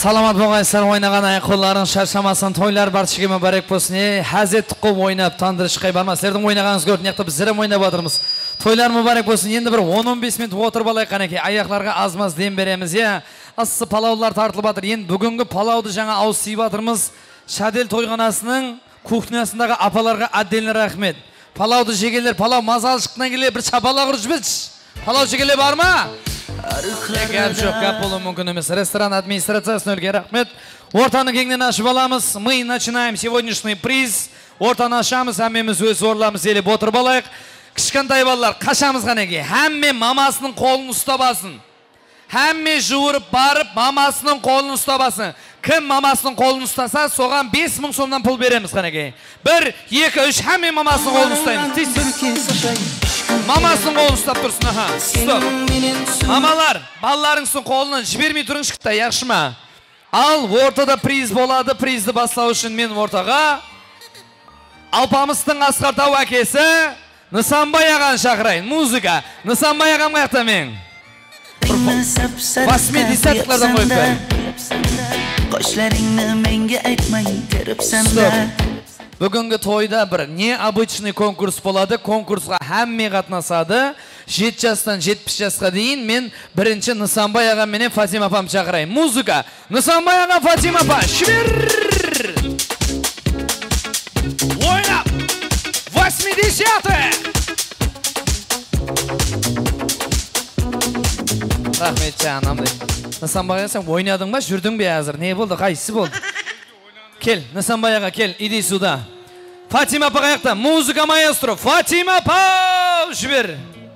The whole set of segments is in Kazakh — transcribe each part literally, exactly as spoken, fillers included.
Salamat болғайсыздар, ойнаған аяқ-қолларың шаршамасын, тойлар баршыға мүбәрәк болсын. Хәзет тұқым ойнап, тандырышқай барма. Сіздердің ойнағаныңыз көрдін, яқты біз зірім ойнап отырмыз. Тойлар мүбәрәк болсын. Енді бір он он бес минут отырып алайық қанеке. Аяқларға азмаз дем береміз. Асы палаулар тартылып жатыр. Енді бүгінгі палауды жаңа ауыз сыйып жатырмыз. Шадел тойғанасының кухнясындағы апаларға отдельно рахмет. Палауды жегелер, палау мазалы шықтан келе бір чапала құрып жіберші. Палау жегеле бар ма? Гәп жоқ, гәп болу мүмкін емес. Ресторан администрациясына үлкен рахмет. Ортаны кеңден ашып аламыз. Мы начинаем сегодняшний приз. Ортаны ашамыз, әмеміз өз орламыз еліп отырып алайық. Кішкентай балалар, қашамыз қанеке. Әмме мамасының қолын ұстабасын. Әмме жуырып барып, мамасының қолын ұстабасын. Кім мамасының қолын ұстаса, соған бес мың сомнан пұл береміз қанеке. Бір, екі, үш, әмме мамасының қолын ұстаймыз. Мамасының қолын ұстап тұрсын, аха. Стоп. Мамалар, балаларыңыздың қолынан жібермей тұрыңыз кітті, яқшы ма? Ал, ортада приз болады, призді бастау үшін мен ортаға Алпамыстың Асқартау әкесі Нысанбай ағаны шақырайын. Музыка. Нысанбай ағам қаяқта мен? восьмидесяткалардан қойып бәрі. Стоп. Бүгінгі тойда бір необычный конкурс болады. Конкурсқа әмме қатынасады. жеті жастан жетпіс жасқа дейін мен бірінші Нысанбай ағам менен Фатима апам шақырайын. Музыка. Нысанбай ағам, Фатима апа. Швер! Ойнап! восьмидесятые! Рахмет жаным. Нысанбай ағам, сен ойнадың ба? Жүрдің бе әзір? Не болды? Қайсысы болды? Кел, Нысанбай аға, кел, иди сюда. Фатима апа қаяқта, музыка маэстро. Фатима апа, жібер.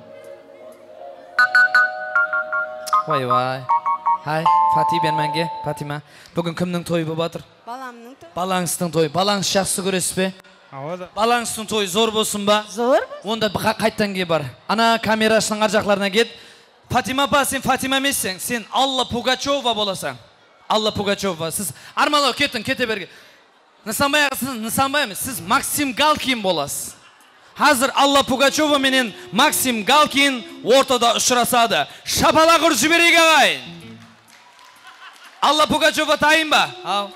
Вай-вай. Хай, Фати бен мәнге, Фатима. Бүгін кімнің тойы болып батыр? Баламның тойы. Балаңыздың тойы. Балаңыз жақсы көресіз бе? Балаңыздың тойы зор болсын ба? Зор. Онда қайттан ке бар. Ана камерашының аржақларына кет. Фатима апа, сен Фатима емессің, сен Алла Пугачева боласың. Алла Пугачева, сіз армалау кеттің, кете берге. Нысанбай аға, сіз Нысанбай емес, сіз Максим Галкин боласыз. Қазір Алла Пугачева менен Максим Галкин ортада ұшырасады. Шапала құр жіберейік ағайын. Алла Пугачева тайын ба? Ау.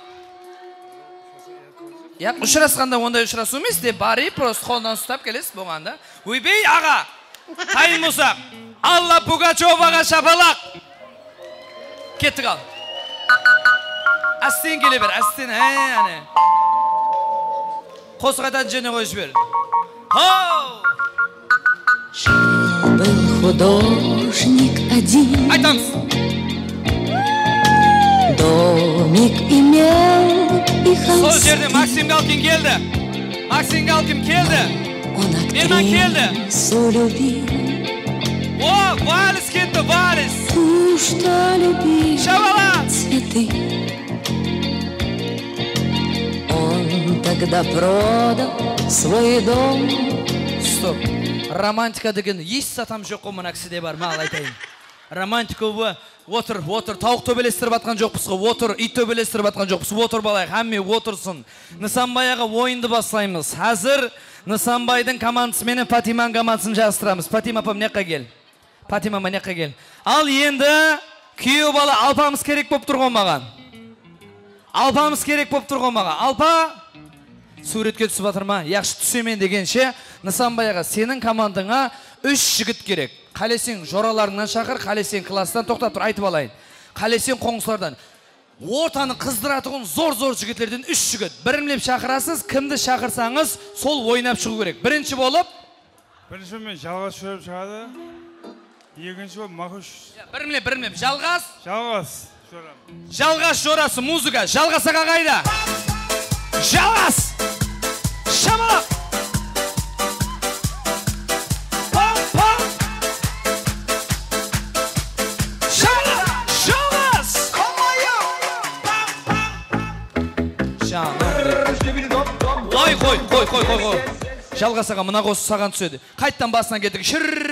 Я, ұшырасқанда ондай ұшырасу емес де, бари, просто қолдан ұстап келесіз болғанда. Уйбей аға, тайын мұсақ. Алла Пугачеваға шапалақ. Кеттік ал. Әстен келе бер, әстен, әне. Қос қайтан жөне қой жібер. Хоу! Был художник один. Айтамыз. Домик имел и холсты. Сол жерде Максим Галкин келді. Максим Галкин келді. Он актрису любил. О, валис кетті, валис. Ту, что любил Шабала. цветы. Он тогда продал свой дом. Стоп. Романтика деген еш сатам жоқ қой мына кісіде бар, мал айтайын. Романтика бұл отыр, отыр, тауық төбелестіріп атқан жоқпыз ғой, отыр, ит төбелестіріп атқан жоқпыз, отыр балайық, әмме отырсын. Нысанбай аға ойынды бастаймыз. Қазір Нысанбайдың командасы менен Фатиманың командасын жастырамыз. Фатима апам неққа кел. Фатима апам неққа кел. Ал енді күйеу бала Алпамыз керек болып тұрған маған. Алпамыз керек болып тұрған маған. Алпа, суретке түсіп атыр ма? Яқшы түсемен дегенше, Нысанбай аға, сенің командаңа үш жігіт керек. Қалесен жораларыңнан шақыр, қалесен класстан тоқтап тұр, айтып алайын. Қалесен қоңсылардан. Ортаны қыздыратығын зор-зор жігіттерден үш жігіт. Бірімлеп шақырасыз, кімді шақырсаңыз, сол ойнап шығу керек. Бірінші болып? Бірінші мен жалғас шөріп шығады. Екінші болып Мақұш. Бірімлеп, бірімлеп. Жалғас? Жалғас шөріп. Жалғас жорасы, музыка. Жалғас аға қайда? Жалғас! Шамалап! Пам-пам! Шамалап! Жалғас! Ой, қой, қой, қой, қой, қой. Жалғас аға, мұна қосы саған түседі. Қайттан басынан кеттік.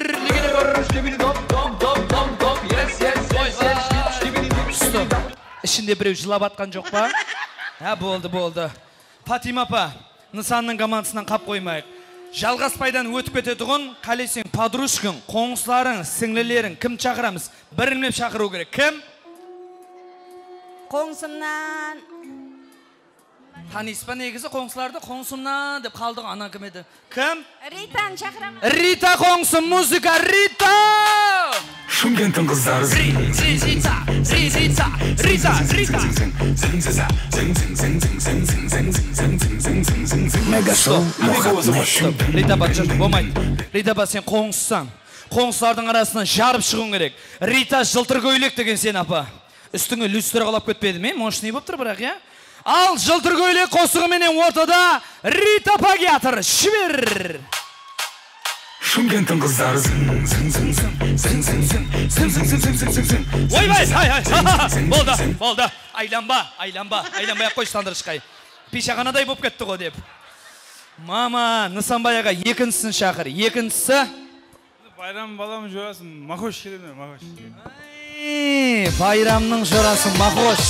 Ішінде біреу жылап атқан жоқ па? Ә, болды, болды. Фатима апа, Нысанның командасынан қап қоймайық. Жалғаспайдан өтіп кететұғын, қалесен подружкың, қоңсыларың, сіңлілерің, кім шақырамыз? Бірімлеп шақыру керек. Кім? Qo'ngsumdan. Tanıysiz ba negisi qo'ngslarda qo'ngsumdan deb qaldiq ana kim edi? Kim? Ritani chaqiraman. Rita qo'ngsum muzika Rita! Шымкенттің қыздары Rita, Rita, Rita, Rita. Rita бачыр, болмайды. Rita ба сен қоңсысың. Қоңсылардың арасынан жарып шығуың керек. Rita жылтыр көйлек деген сен апа. Үстіңе люстр қалап кетпеді ме? Мощный болып тұр бірақ, я? Ал жылтыр көйлек қосығыменен ортада Rita апа келатыр. Шібер! Шымкенттің қыздары ойбай, ай, ай, болды, болды, айланба, айланба, айланбай қойшы тандырышқай. Пешағанадай болып кетті ғой деп. Мама, Нысанбай аға екіншісін шақыр, екіншісі. Байрам балам жорасын, Махош келеді, Махош. Байрамның жорасын, Махош.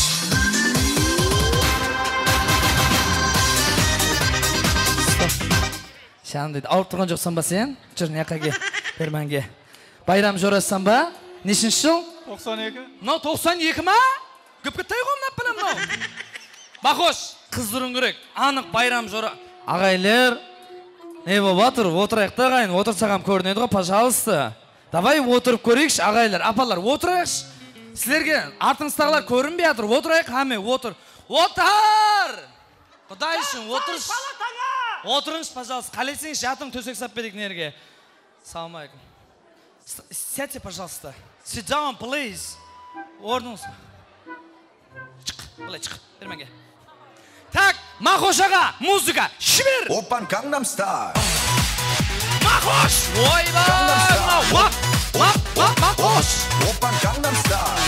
Шағын дейді, ауырып тұрған жоқсан ба сен? Жүр, неқаге, бермәнге. Байрам жорассан ба? Нешінші жыл? тоқсан екі. Мынау тоқсан екі ма? Көпкеттай қомнап білім мынау. Бақош, қыздырың керек. Анық байрам жора. Ағайлер, не болып отыр? Отырайықта ағайын, отырсағам көрінеді ғой, пожалуйста. Давай отырып көрейікші, ағайлар, апалар, отырайықшы. Сілерге артыңыздағылар көрінбей жатыр, отырайық, хаме, отыр. Отыр! Құдай үшін, отырш. Отырыңыз, пожалуйста. Қалесіңіз жатың төсек сап бедік нерге. Салам алейкум. Сядьте, пожалуйста. Sit down, please. Орныңыз. Чық, былай чық. Бермәнге. Так, Махош аға, музыка, шібер! Опан Gangnam Style. Махош! Ойбай! Вап, вап, вап, Махош! Опан Gangnam Style.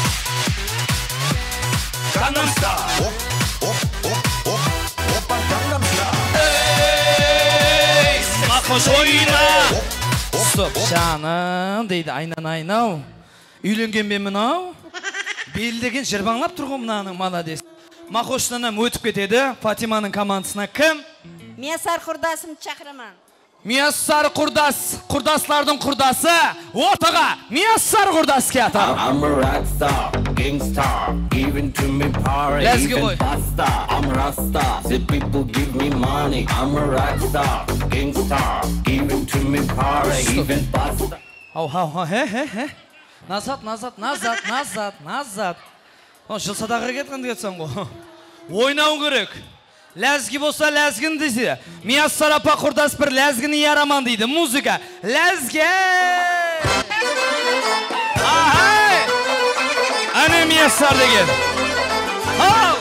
Gangnam Style. Оп, оп, оп, оп. Опан Gangnam Style. Махош ойна! Стоп, шаным дейді, айнан айнау. Үйленген бе мынау? Белдеген жырбаңлап тұрғы мұнаның, молодец. Махоштанам өтіп кетеді, Фатиманың командасына кім? Мияссар құрдасым чақыраман. Мияссар құрдас, құрдаслардың құрдасы, ортаға Мияссар құрдас келді. I'm a rock star, gangstar, giving to me power, even faster. I'm a rock star, the people give me money. I'm a rock star, gangstar, giving to me power, even faster. Ау, ау, хе, хе, хе. Назад, назад, назад, назад, назад. Жыл садаға кеткен кетсен ғой. Ойнау керек. Ләзгі болса ләзгін десе. Мияссар апа құрдас бір ләзгіні яраман дейді. Музыка. Ләзге! Ахай! Әне Мияссар деген. Ау!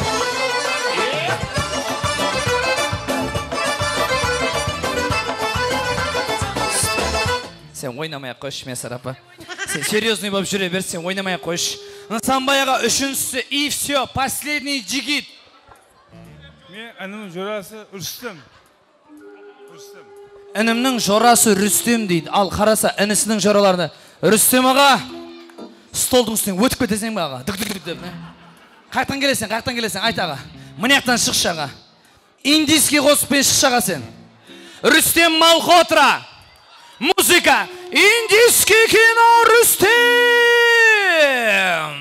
Сен ойнамай қойш, Мияссар апа. Сен серьезный болып жүре бер, сен ойнамай қойш. Нысанбай аға үшіншісі, и все, последний жигит. Мен інімнің жорасы Рүстем. Рүстем. Інімнің жорасы Рүстем дейді. Ал қараса, інісінің жораларына. Рүстем аға, столдың үстіне өтіп кетесің бе аға? Дүк-дүк-дүк деп, не? Қайтан келесің, қайтан келесің, айт аға. Мұнияқтан шықшы аға. Индийский қосыппен шықшы аға сен. Рүстем Малхотра. Музыка. Индийский кино Рүстем.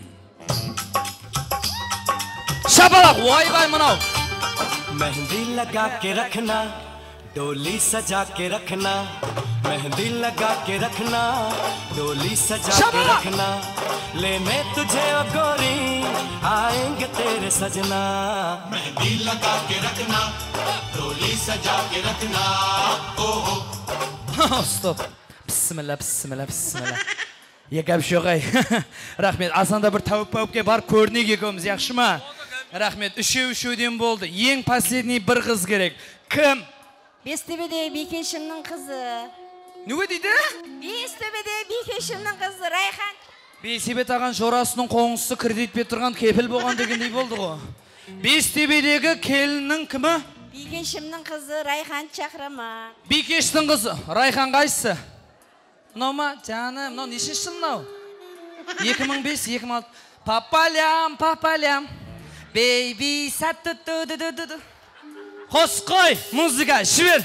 Шапалақ, ойбай мынау. मेहंदी लगा के रखना, डोली सजा के रखना, मेहंदी लगा के रखना, डोली सजा के रखना, लेने तुझे ओ गोरी आएंगे तेरे सजना. मेहंदी लगा के रखना, डोली सजा के रखना, ओ हो. Stop. Bismillah, bismillah, bismillah. Екәп шоғай. Рахмет. Асанда бір тәуіп-пәуіпке бар көрінек екеуміз, яқшы ма? Рахмет. Үшеу-үшеуден болды. Ең последний бір қыз керек. Кім? Бестөбеде Бекешімнің қызы. Нүге дейді? Бестөбеде Бекешімнің қызы Райхан. Бейсебет аған жорасының қоңысы кредитпе тұрған кепіл болған дегендей болды ғой. Бестөбедегі келіннің кімі? Бекешімнің қызы Райхан Чақырама. Бекештің қызы. Райхан қайсы? Мынау ма? Жаным, мынау нешінші жыл мынау? екі мың бес, екі мың алты. Папалям, папалям. Бейби, сәтті ду-ду-ду-ду-ду. Қос қой, музыка, шібер.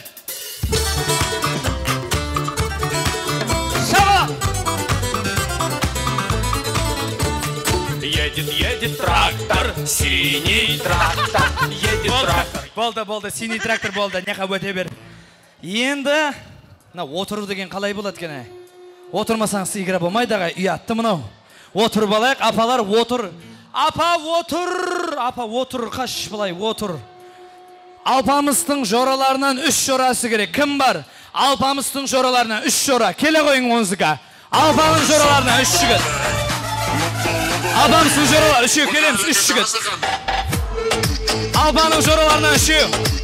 Шаба! Едет, едет трактор, синий трактор, едет трактор. Болды, болды, синий трактор болды, неқа өте бер. Енді, мына отыру деген қалай болады екен? Отырмасаңыз игра болмайды аға, ұятты мынау. Отырып алайық, апалар отыр. Апа отыр, апа отыр, қаш былай отыр. Алпамыстың жораларынан үш жорасы керек. Кім бар? Алпамыстың жораларынан үш жора. Келе қойың музыка. Алпамың жораларынан үш жігіт. Алпамыстың жоралар үшеу келеміз, үш жігіт. Алпамның жораларынан үшеу.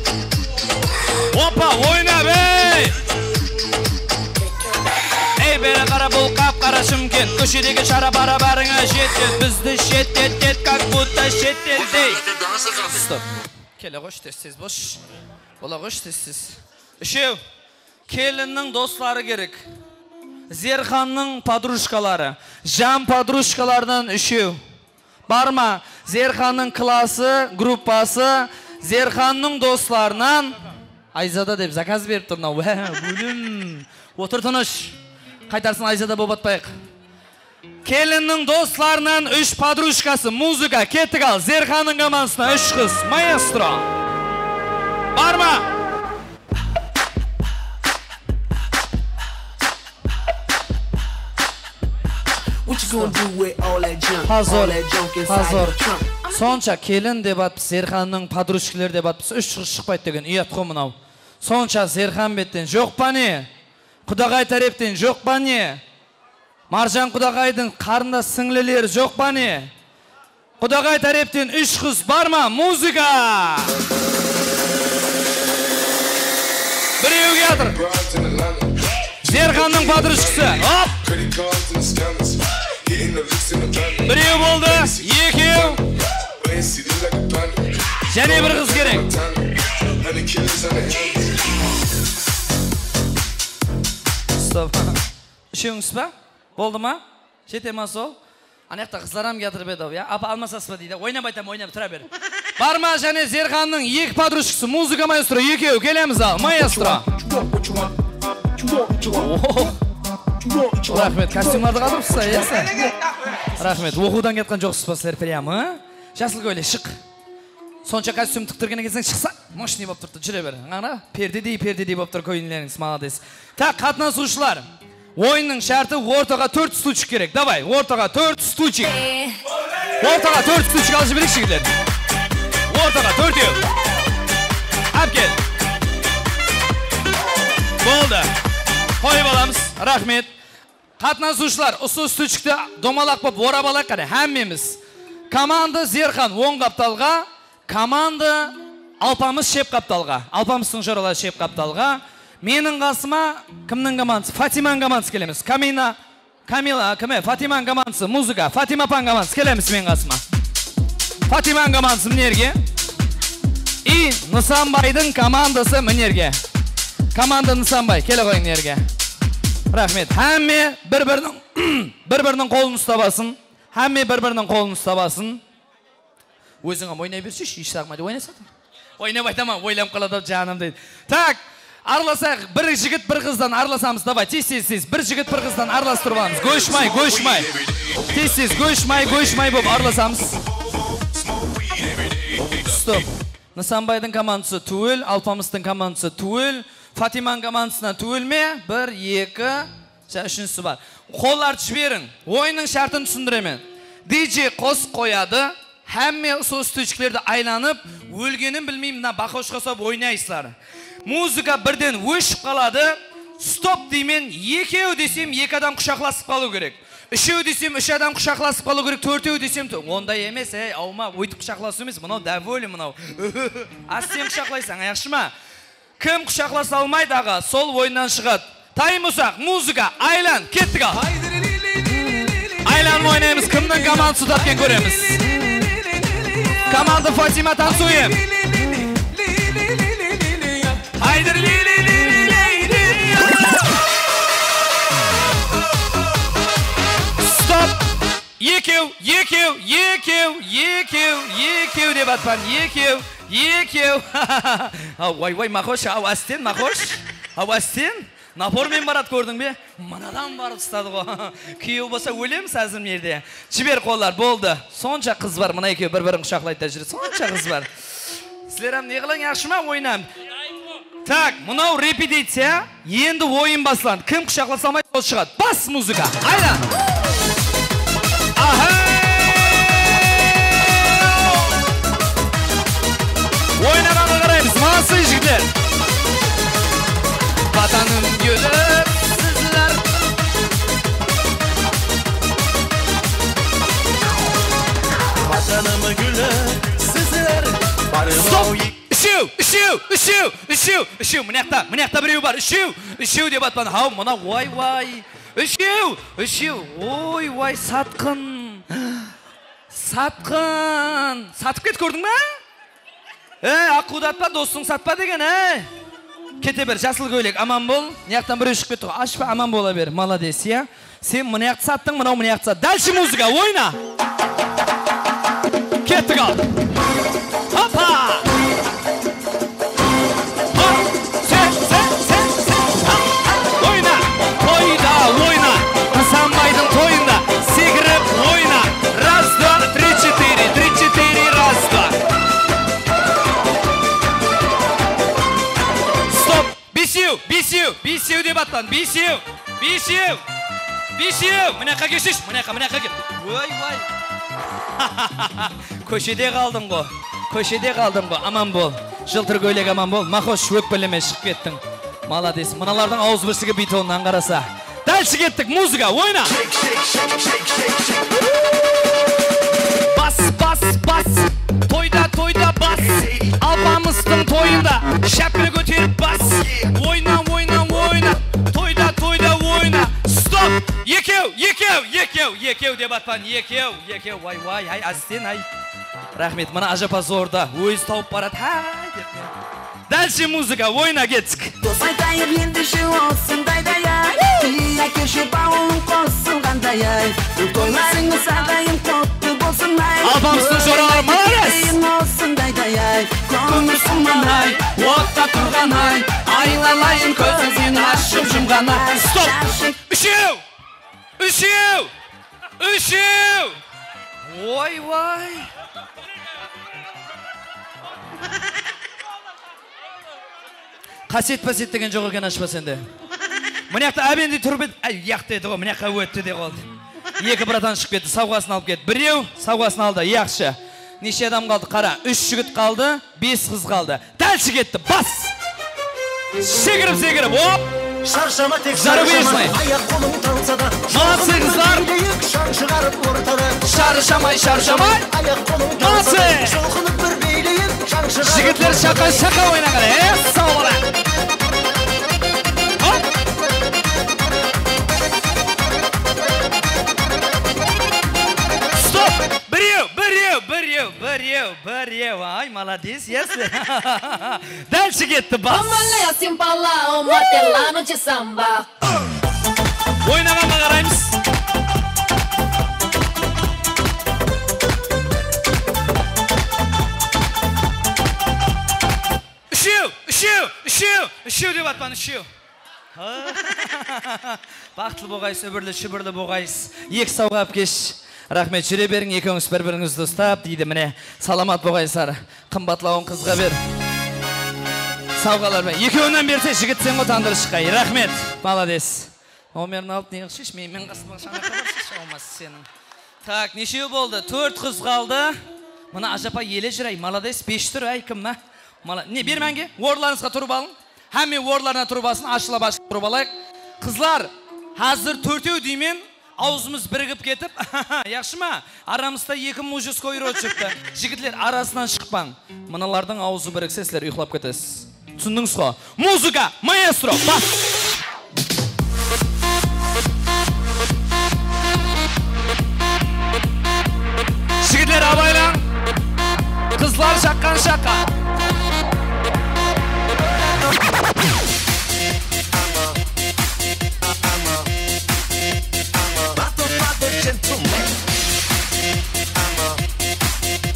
Опа, ойна бей! Ей, бері қара бұл қап қара Шымкент. Көшедегі шара бара барыңа жетет. Бізді шеттет, как будто шеттелдей. Стоп. Келе қош, тез-тез бош. Бола қош, тез-тез. Үшеу. Келіннің достары керек. Зерханның подружкалары. Жан подружкалардан үшеу. Барма, Зерханның класы, группасы, Зерханның достарынан Айзада деп заказ беріп тұрна. Бөлім. Отыр тыныш. Қайтарсын Айзада боп атпайық. Келіннің достарынан үш подружкасы, музыка, кеттік ал. Зерханның командасына үш қыз, маэстро. Барма. Hazır, hazır. Сонша келін деп атпыз, Зерханның подружкалар деп атпыз, үш қыз шықпайды деген ұят қой мынау. Сонша Зерхан беттен жоқ па не? Құдағай тарептен жоқ па не? Маржан Құдағайдың қарындас сіңлілері жоқ па не? Құдағай тарептен үш қыз бар ма? Музыка! Біреуге атыр. Зерханның подружкасы. Оп! Біреу болды, екеу. Және бір қыз керек. Стоп. Үшеуіңіз ба? Болды ма? Жете ма сол? Анаяқта қызларам кетіріп еді, я? Апа алмасасыз ба дейді. Ойнап айтам, ойнап тұра бер. Бар ма және Зерханның екі подружкасы, музыка маэстро, екеу, келеміз ал, маэстро. Рахмет, костюмларды қатырыпсыз, есі? Рахмет, оқудан кеткен жоқсыз ба сілер прямо? Жасыл көйле, шық. Сонша костюм тіктіргені кезен шықса, мощный боп тұрды, жүре бер. Аңа, пердедей, пердедей боп тұр көйінлеріңіз, молодец. Так, қатынасушылар, ойынның шарты ортаға төрт стульчик керек. Давай, ортаға төрт стульчик. Ортаға төрт стульчик алшы берек шегілер. Ортаға төртеу. Әпкел. Болды. Қойып аламыз, рахмет. Қатынасушылар, ұсы стульчикті домалақ боп орап алақ қare, әммеміз. Команда Зерхан оң қапталға, команда Алпамыс шеп қапталға. Алпамыстың жоралары шеп қапталға. Менің қасыма кімнің командасы? Фатиманың командасы келеміз. Камина, Камила, кіме? Фатиманың командасы, музыка. Фатима пан командасы келеміз мен қасыма. Фатиманың командасы мінерге. И Нысанбайдың командасы мінерге. Команда Нысанбай, келе қойың нерге. Рахмет. Әмме бір-бірінің қолын ұстабасын. Әмме бір-бірінің қолын ұстабасын. Өзіңім ойнай берсеш, еш сағымайды ойнасады. Ойнап айтама, ойлам қалады жаным дейді. Так, араласақ, бір жігіт бір қыздан араласамыз. Давай, тез-тез-тез. Бір жігіт бір қыздан араластырбамыз. Көшмай, көшмай. Тез-тез, көшмай, көшмай болып араласамыз. Стоп. Нысанбайдың командасы туыл, Алпамыстың командасы туыл, Фатиманың командасына туыл ме? Бір, екі, үшіншісі бар. Қоларды жіберін. Ойынның шартын түсіндіремен. Диджей қос қояды. Әмме сол стульчиклерді айланып, өлгенін білмеймін, мына бақошқа соп ойнайсылар. Музыка бірден өшіп қалады. Стоп деймен, екеу десем, екі адам құшақласып қалу керек. Үшеу десем, үш адам құшақласып қалу керек. Төртеу десем, ондай емес, ей, аума, өйтіп құшақласу емес, мынау дәвөлі мынау. Аз сен құшақлайсың, аяқшы ма? Кім құшақласа алмайды аға, сол ойыннан шығады. Тайм ұсақ, музыка, айлан, кеттік ал. Айлан ойнаймыз, кімнің командасы ұтаткен көреміз. Команда Фатима танцуем. Айдыр ли-ли-ли-ли-ли-ли. Стоп. Екеу, екеу, екеу, екеу, екеу деп атпан, екеу, екеу. Ау, ой-ой, мақош, ау астен, мақош. Ау астен. Напормен барат көрдің бе? Мынадан барып ұстады ғой. Күйеу болса өлеміз әзір мерде. Жібер қолдар, болды. Сонша қыз бар, мына екеу бір-бірін құшақлайды жүреді. Сонша қыз бар. Сіздерім не қылың яқшы ма ойнам? Так, мынау репетиция. Енді ойын басыланды. Кім құшақласа алмайды, сол шығады. Бас музыка. Айда. Ойнағанға қараймыз, молодцы жігіттер. Ватаным гүлі сіздер. Ватаным гүлі сіздер. Стоп! Үшеу, үшеу, үшеу, үшеу, үшеу. Мынақта, мынақта біреу бар. Үшеу, үшеу деп атпан. Хау, мына ой-вай. Үшеу, үшеу. Ой-вай, сатқын. Сатқын. Сатып кет көрдің ме? Эй, ақудатпа, достың сатпа деген, эй. Кете бер, жасыл көйлек, аман бол. Мынаяқтан бір өшіп кетті. Ашпа, аман бола бер. Молодец, я. Сен мынаяқты саттың, мынау мынаяқты сат. Дальше музыка, ойна. Кеттік ал. Hoppa! Sen, sen, sen, sen. Oyna, toyda oyna. Hasanbay'dın toyunda. Секіріп ойна. Раз, два, три, четыре, три, четыре, раз, два. Стоп, бесеу, бесеу, бесеу деп аттан, бесеу, бесеу, бесеу. Мынаққа кешіш, мынаққа, мынаққа кел. Ой, ой. Көшеде қалдың ғой. Көшеде қалдың ғой. Аман бол. Жылтыр көйлек аман бол. Махош өкпелеме шығып кеттің. Молодец. Мыналардың ауыз бірсігі битонынан қараса. Дальше кеттік. Музыка. Ойна. Бас, бас, бас. Тойда, тойда бас. Апамыздың тойында. Шәпіл көтеріп бас. Ойна, ойна, ойна. Тойда, тойда ойна. Стоп. Екеу, екеу, екеу, екеу деп атпан. Екеу, екеу. Вай, вай, ай, азтен, ай. Рахмет, мына ажапа зорда. Өз тауып барат. Хай, деп. Дальше музыка. Ойна кеттік. Дос айтайыр ендіші осындайдай ай. Әкеші бауылың қосылғандай ай. Тойларыңыз ағайын қотты болсын ай. Алпамыстың жоралары, молодец. Осындайдай ай. Көңіл сұманай. Отта тұрған ай. Айлалайын көзін ашып жұмған ай. Стоп! Үшеу! Үшеу! Үшеу! Ой, вай! Қасет пасет деген жоқ екен ашпа сенде. Мынаяқта әбенде тұрып еді, әй, яқты еді ғой, мынаяққа өтті де қалды. Екі братан шығып кетті, сауғасын алып кетті. Біреу сауғасын алды, яқшы. Неше адам қалды, қара. Үш жігіт қалды, бес қыз қалды. Дальше кетті, бас! Секіріп, секіріп, оп! Шаршама тек шаршама, аяқ қолың талса да. Молодцы, қызлар! Шар шығарып ортада. Шаршамай, шаршамай! Аяқ қолың талса да. Молодцы! Шоқынып бір бейлейіп, шар шығарып. Жігітлер шақа-шақа ойнағаны, е, сау бала! Стоп! Біреу, біреу, біреу, біреу, біреу. Ай, молодец, если. Дальше кетті, бас! Ойнағанға қараймыз. Үшеу, үшеу, үшеу, үшеу деп атпан, үшеу. Бақытлы болғайыз, өбірлі, шүбірлі болғайыз. Екі сауға кеш. Рахмет, жүре берің, екеуіңіз бір-біріңізді ұстап, дейді міне. Саламат болғайсар, қымбатлауын қызға бер. Сауғалар бен. Екеуінен берсе, жігіт сен ғой тандыры шыққай. Рахмет, молодец. Номерін алып неғыл шеш, мен қасымға шаңа қабар шеш олмасы сенің. Так, нешеу болды? Төрт қыз қалды. Мұна ажапа еле жүрай, молодец, беш тұр, әй, кім ма? Не, бер мәнге, орларыңызға тұрып алың. Әме орларына тұрып алсын, ашыла башы тұрып алайық. Қызлар, қазір төртеу деймен, аузымыз бірігіп кетіп, яқшы ма? Арамызда екі мужес койрот шықты. Жігітлер арасынан шықпаң. Мұналардың аузы біріксе, сілер ұйқылап кетесіз. Түсіндіңіз ғой? Музыка, маэстро, бас! Жігітлер абайлан. Қызлар шаққан шаққа.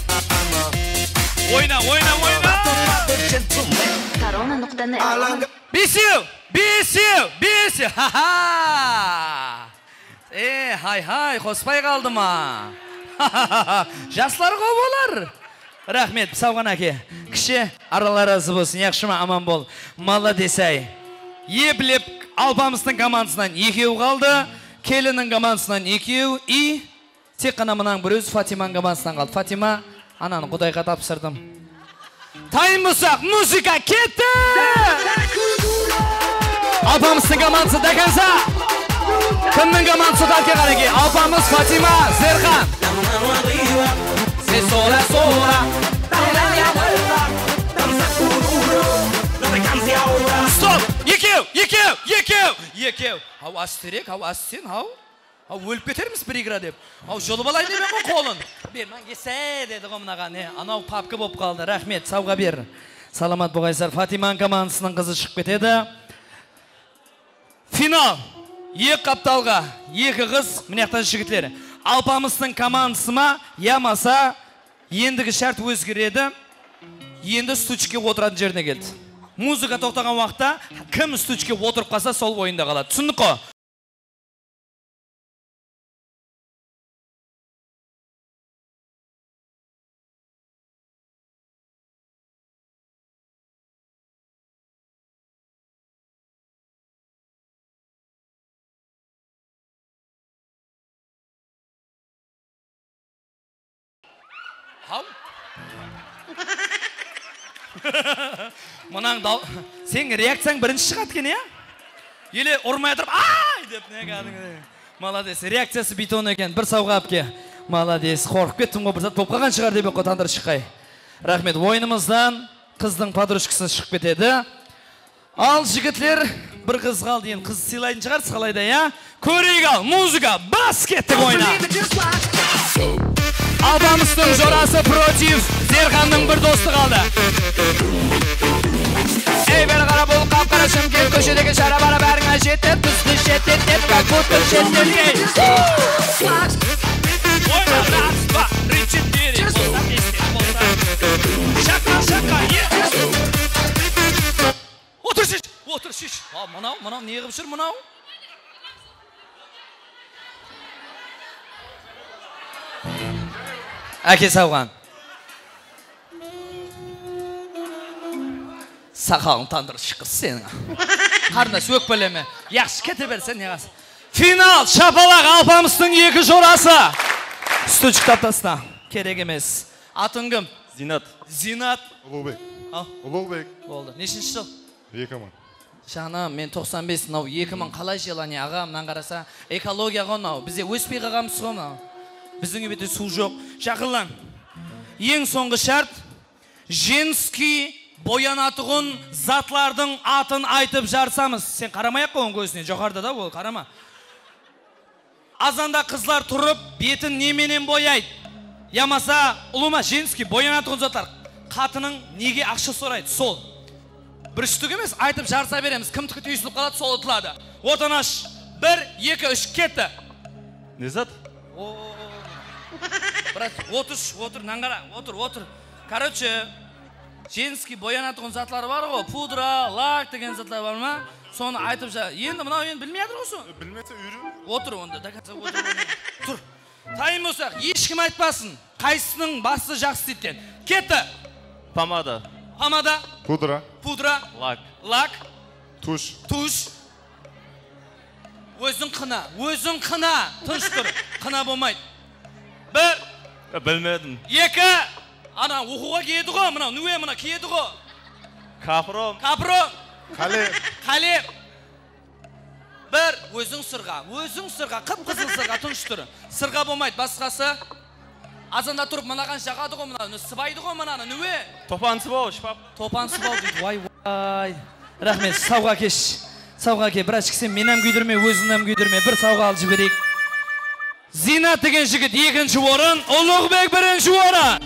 Oyna, oyna, oyna. Бесеу, бесеу, бесеу. Ха-ха. Е, хай-хай, қоспай қалды ма? Жаслар қау болар. Рахмет, сауған әке. Кіші араларызы болсын, яқшыма аман бол. Молодец ай. Еплеп алпамыстың командасынан екеу қалды. Келінің командасынан екеу. И тек қана мұнаң бір өз Фатиманың командасынан қалды. Фатима, ананы Құдайға тапсырдым. Тайым мұсақ, музыка кетті! Алпамыстың командасы дәкәнса. Кімнің командасы талке қареке? Алпамыз, Фатима, Зерхан. Se sola sola Стоп! Екеу! Екеу! Екеу! Екеу! Ау астерек, ау ассен, ау? Ау өліп кетерміз бір игра деп. Ау жолы балай демен ғой қолын. Бер, мән кесе деді ғымнаға. Анау папкі боп қалды. Рахмет, сауға бер. Саламат бұғайсар. Фатиманың командасының қызы шық кетеді. Финал. Екі қапталға. Екі қыз, міняқтан жігітлері. Алпамыстың командасы ма, ямаса, ендігі шарт өзгереді, енді стучке отыратын жеріне келді. Музыка тоқтаған уақытта, кім стучке отырып қалса, сол ойында қалады. Түсіндік қой? Hau? Мұнаң дау... Сен реакцияң бірінші шығат кен, я? Еле ұрмай тұрып, ай! Деп не кәдіңгі. Молодец, реакциясы битон екен. Бір сауға апке. Молодец, қорқып кеттім ғой, бір зат топқаған шығар деп еқо тандыр шыққай. Рахмет, ойынымыздан қыздың подружкасы шығып кетеді. Ал жігітлер, бір қыз қалды ең. Қыз сыйлайтын шығар, сықалайда, я? Көрейік ал, музыка, бас кеттік ойна. Алпамыстың жорасы против Зерханның бір досты қалды. Эй, бәрі қара бол, қап-қара Шымкент көшедегі шара бара бәріңа жетті, тұсты шеттет, как будто шеттелгей. Ойна, раз, два, три, четыре, болса, бесте, болса. Шақа, шақа, е! Отыр шеш, отыр шеш. Мұнау, мұнау, не ғып жүр мұнау? Әке сауған. Сақалың тандыры шыққыз сенің. Қарында сөк бөлеме. Яқшы кете берсен неғасы. Финал шапалақ Алпамыстың екі жорасы. Стучық таптасына. Керек емес. Атын кім? Зинат. Зинат. Ұлықбек. Ұлықбек. Болды. Нешінші жыл? Екі мың. Шағына, мен тоқсан бес, нау екі мың қалай желане ағамнан қараса. Экология ғонау. Бізе өспей қағамыз ғонау. Біздің өбеті су жоқ. Шақылан. Ең соңғы шарт. Женский боянатығын затлардың атын айтып жарсамыз. Сен қарамай-ақ қойын көзіне. Жоғарда да бол, қарама. Азанда қызлар тұрып, бетін неменен бояйды. Ямаса, ұлыма женский боянатығын затлар. Қатының неге ақша сорайды? Сол. Бір үштік емес, айтып жарса береміз. Кім түкі түйісіліп қалады, сол ұтылады. Отанаш. Бір, екі, үш, кетті. Не зат? Брат, отыр, отыр, наңғара, отыр, отыр. Короче, женский боянатығын затлары бар ғой, пудра, лак деген затлар бар ма? Соны айтып жа. Енді мынау енді білмей атыр осы? Білмесе үйрі. Отыр онда, дәкатса отыр. Тұр. Тайым болсақ, ешкім айтпасын. Қайсының басы жақсы еткен. Кетті. Помада. Помада. Пудра. Пудра. Лак. Лак. Туш. Туш. Өзің қына, өзің қына. Тыныш тұр. Қына болмайды. Бір. Білмедім. Екі. Ана оқуға киеді ғой, мына нүе мына киеді ғой. Капром. Капром. Қалеп. Қалеп. Бір. Өзің сырға, өзің сырға, қып-қызыл сырға, тыныш тұр. Сырға болмайды, басқасы. Азанда тұрып мынаған жағады ғой, мына сыбайды ғой мынаны, нүе. Топан сыбау, шпап. Топан сыбау дейді, вай вай. Рахмет, сауға кеш. Сауға ке, біраз кісен менем күйдірме, өзінем күйдірме. Бір сауға алып жіберейік. Зинат деген жігіт екінші орын, Ұлықбек бірінші орын.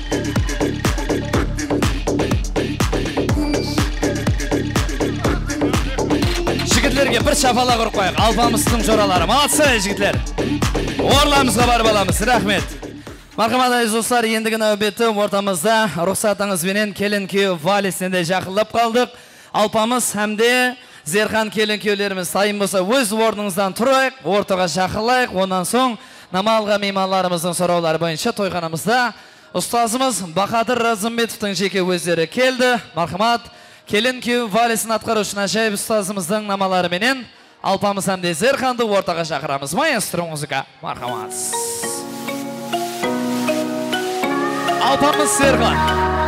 Жігітлерге бір шапалақ ұрып қойық. Алпамыстың жоралары. Молодцы, жігітлер. Орламызға барып аламыз. Рахмет. Марқамат айыз достар, ендігі нәубеті ортамызда рұқсатыңызбенен келін күйеу валесінде жақылып қалдық. Alpamız hem de Zerkan kelin köylerimiz sayın bolsa öz ornunuzdan turayık, ortaga şakılayık. Ondan soň namalga meymanlarımızın soraulary boýunça toyganamızda ustazımız Bakadır Razımbetov'un jeke özleri keldi. Marhamat, kelin köy valesini atkaruçuna ajaýyp ustazımızın namalary menen Alpamız hem de Zerkandy ortaga şakyramız. Maestro muzika, marhamat. Alpamız Zerkan.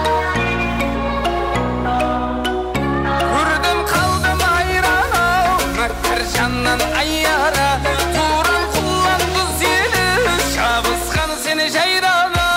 Gördüm kaldım ayrana, Makkarjandan ayyara, Turan kullandı seni, Şabızkan seni jayrana.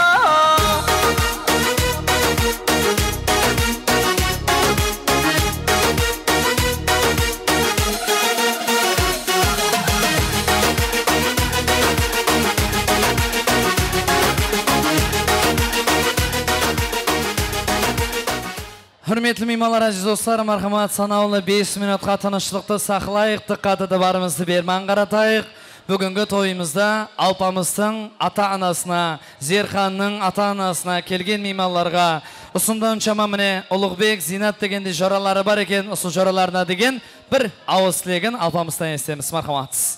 Hürmetli meymanlar, aziz dostlar, marhamat, sanaulы beş minutga tanışlıkta saklayık, dikkatı barımızı berman qaratayık. Bugünkü toyumuzda Alpamızın ata-anasına, Zerkan'ın ata-anasına kelgen meymanlarga usundan çama mine Ulugbek, Zinat degende joraları bar eken, usu joralarına degen bir ağız tilegen Alpamızdan estemiz, marhamat.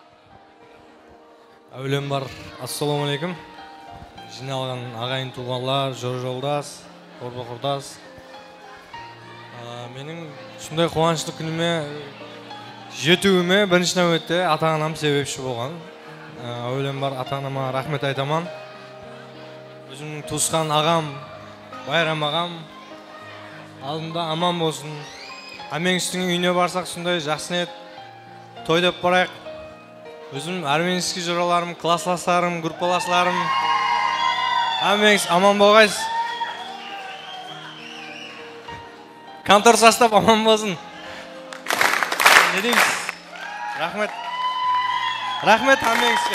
Ölen bar, assalamu alaikum. Жиналган агайын тууганлар, жор жолдас, корбо кордас. Менің шундай кубанычтуу күнүмө жетүүмө биринчи нөбөттө ата-анам себепчи болгон. Ölen бар, ата-анама рахмет айтаман. Өзүмдүн туускан агам, Байрам агам алдында аман болсун. Амеңиштин үйүнө барсак шундай жакшы нет. Той деп барайык. Өзүм армянский жораларым, класслаштарым, группалаштарым Амеңиш аман болғайсыз. Контор састап аман болсын. Не дейміз? Рахмет. Рахмет Амеңишке.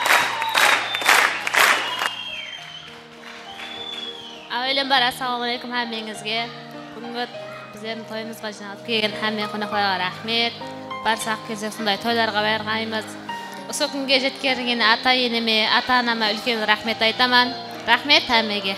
Ölen bar, assalamu alaikum hammangizga. Bugungi bizning to'yimizga jinoat kelgan hamma qonaqlarga rahmat. Barsak kelsak shunday to'ylarga barg'aymiz. O'sha kunga yetkazgan ata-enime, ata-onama ulkan rahmat aytaman. Rahmet hammaga.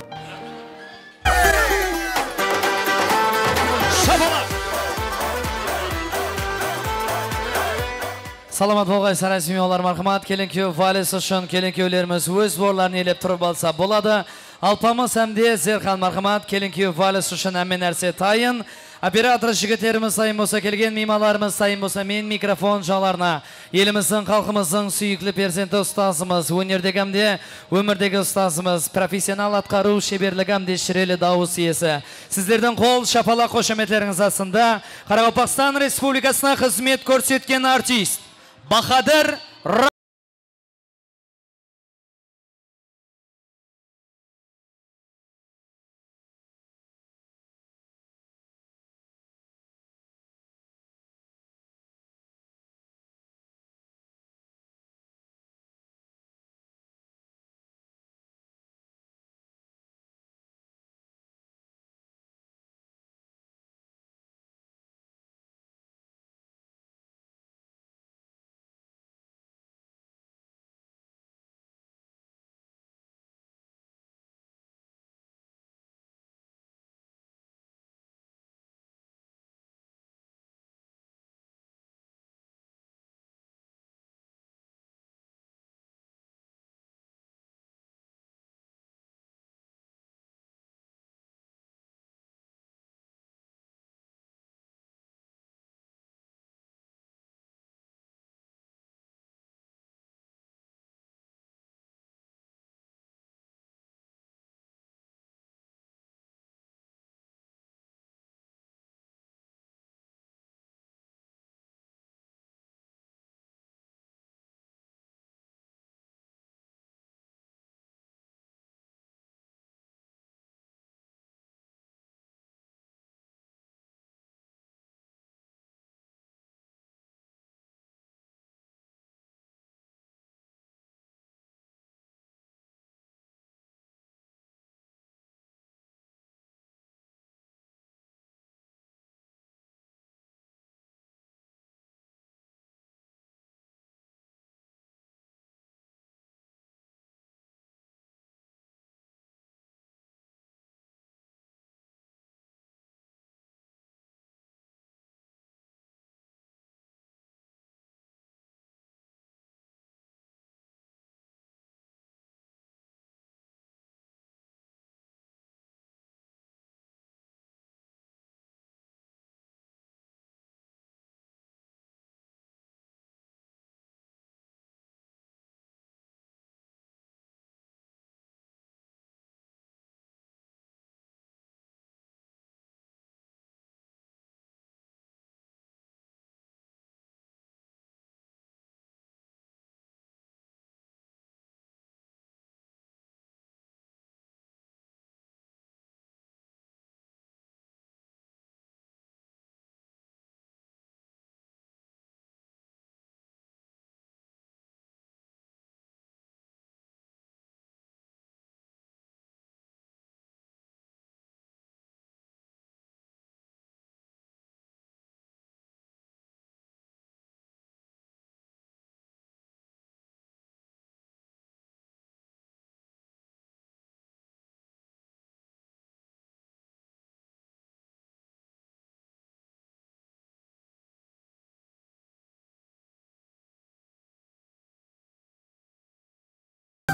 Salamat bolğaysar aziz marhamat, kelin köy valesi üçün kelin köylerimiz öz borlarını elep turib alsa bolady. Alpamız hem de Zerkan marhamat, kelin köy valesi üçün hemen nerse tayın. Operator jigitlerimiz sayın bolsa, kelgen meymanlarımız sayın bolsa, men mikrofon jalarına elimizin, halkımızın süyükli persenti ustazımız, önerdeki hem de ömürdeki ustazımız, profesyonel atkaru şeberlik hem de şireli davus iyesi. Sizlerden kol şapalak koşametleriniz aslında Qaraqalpaqstan Respublikasına hizmet körsetken artist Bakadır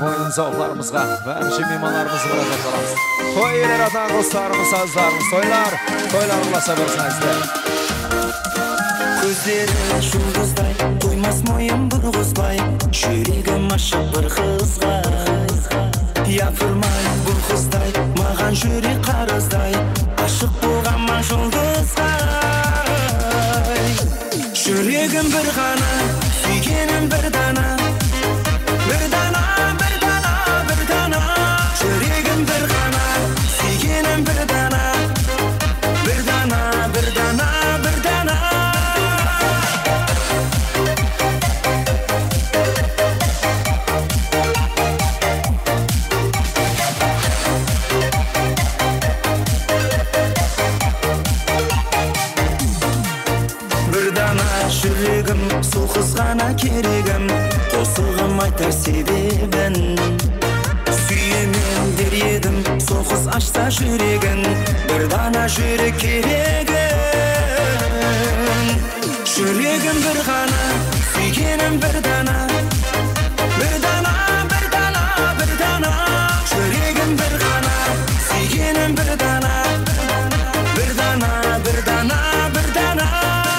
oyun zavlarımızga ve hemşe mimarlarımızı burada kalırız. Toylar atan dostlarımız, sazlarımız, toylar, toylar olasa versinizler. Gözleri şulduzday, doymaz moyun burguzbay, şürigim aşık bir kızga. Yapırmay bu kızday, mağan şüri qarızday, aşık boğanma şulduzga. Şürigim bir gana, suygenim bir dana, bir dana, bir dana, bir dana. Şürigim bir gana, suygenim bir dana, bir dana, bir dana, bir dana. Şürigim, su kızgana kerigim, Tosug'um aytar sebebin. Suyemem der yedim, su kız açsa şürigin, Bir dana şürig kerigin. Şürigim bir gana, suygenim bir dana, Bir dana, bir dana, bir dana. Şürigim bir gana, suygenim bir dana, Bir dana, bir dana, bir dana.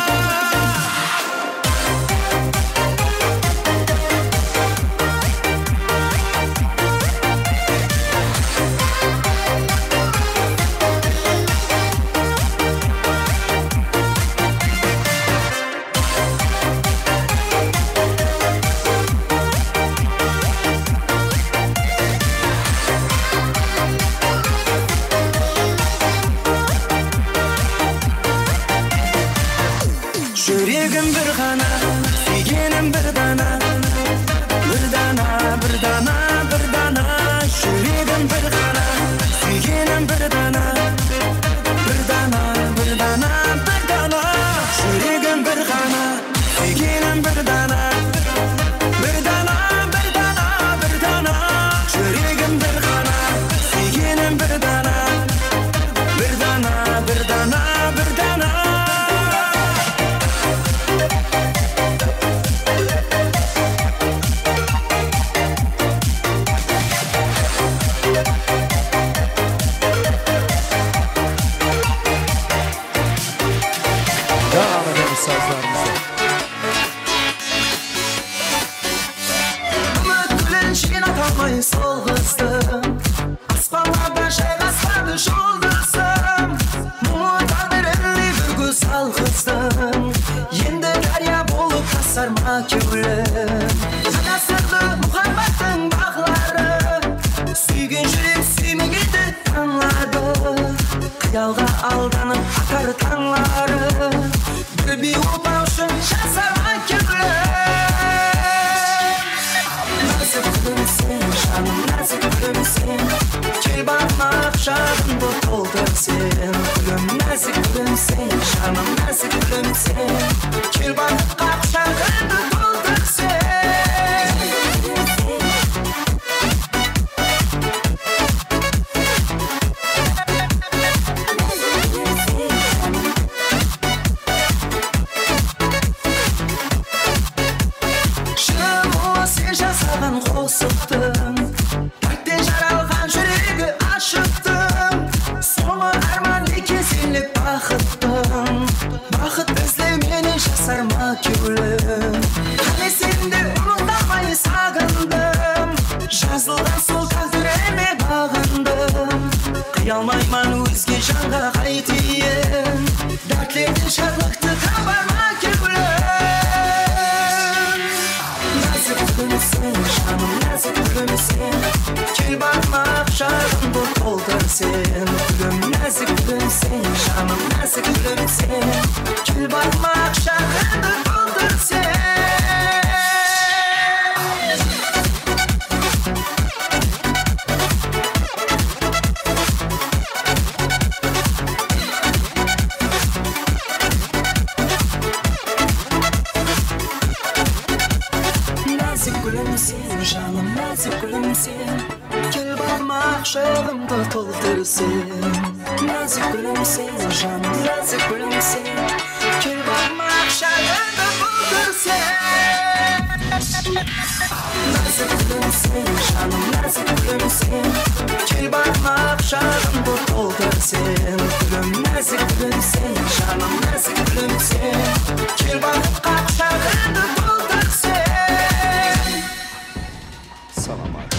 Şürigim bir gana, suygenim bir dana, Bir dana, bir dana, bir dana. Şürigim bir gana, suygenim bir dana, Bir dana, bir dana, bir dana. Şürigim bir gana, suygenim bir dana, Bir dana, bir dana, bir dana. Şürigim bir gana, suygenim bir dana, Bir dana, bir dana, bir dana. Devam ederiz sazlarımıza. Ümitlerin şiğine kalmayı solğuzdım, Asmanlardan şey rastladı şulduzum. Mumudan bir elli bir güzel kızdım, Yendi derya bolup kasarma küllüm. Yanasırdı muhabbetin bağları, Süygün şirin süyme gitti tanladı. Kıyalga aldanıp akar tanları, Bir bir upavşın şasarma küllüm. Nazik gülümsen, şanım nazik gülümsen, Kel bakma akşamın bu doldursun. Gülüm nazik gülümsen, şanım nazik gülümsen, Kel bakma akşamın bu doldursun. Şımı sen жасаған қосықтың, Тәттен жаралған жүрегі ашықтың, Соңы арман екеселік бақыттың, Бақыт іздеуменен жасарма кеулім. Қане сенде ұмытамай сағындым, Жазылған сол тағдырыме бағындым. Қия алмайман өзге жанға қайтейін, Дәртлерден шарлықты табарма кеулім. Nazik gülümsen, şanım nazik gülümsen, Kel bakma akşamın bu doldursun. Gülüm nazik gülümsen, şanım nazik gülümsen, Kel bakma akşamın bu doldursun. Nazik gülümsen, şanım nazik gülümsen, Kel bakma akşamımda doldursun. Nazik gülümsen, şanım nazik gülümsen, Kel bakma akşamımda doldursun. Nazik gülümsen, canım nazik gülümsen. Gel bana şarkın bu doldursen. Gülüm nazik gülümsen, canım nazik gülümsen. Gel bana şarkın bu doldursen. Salam aleyküm.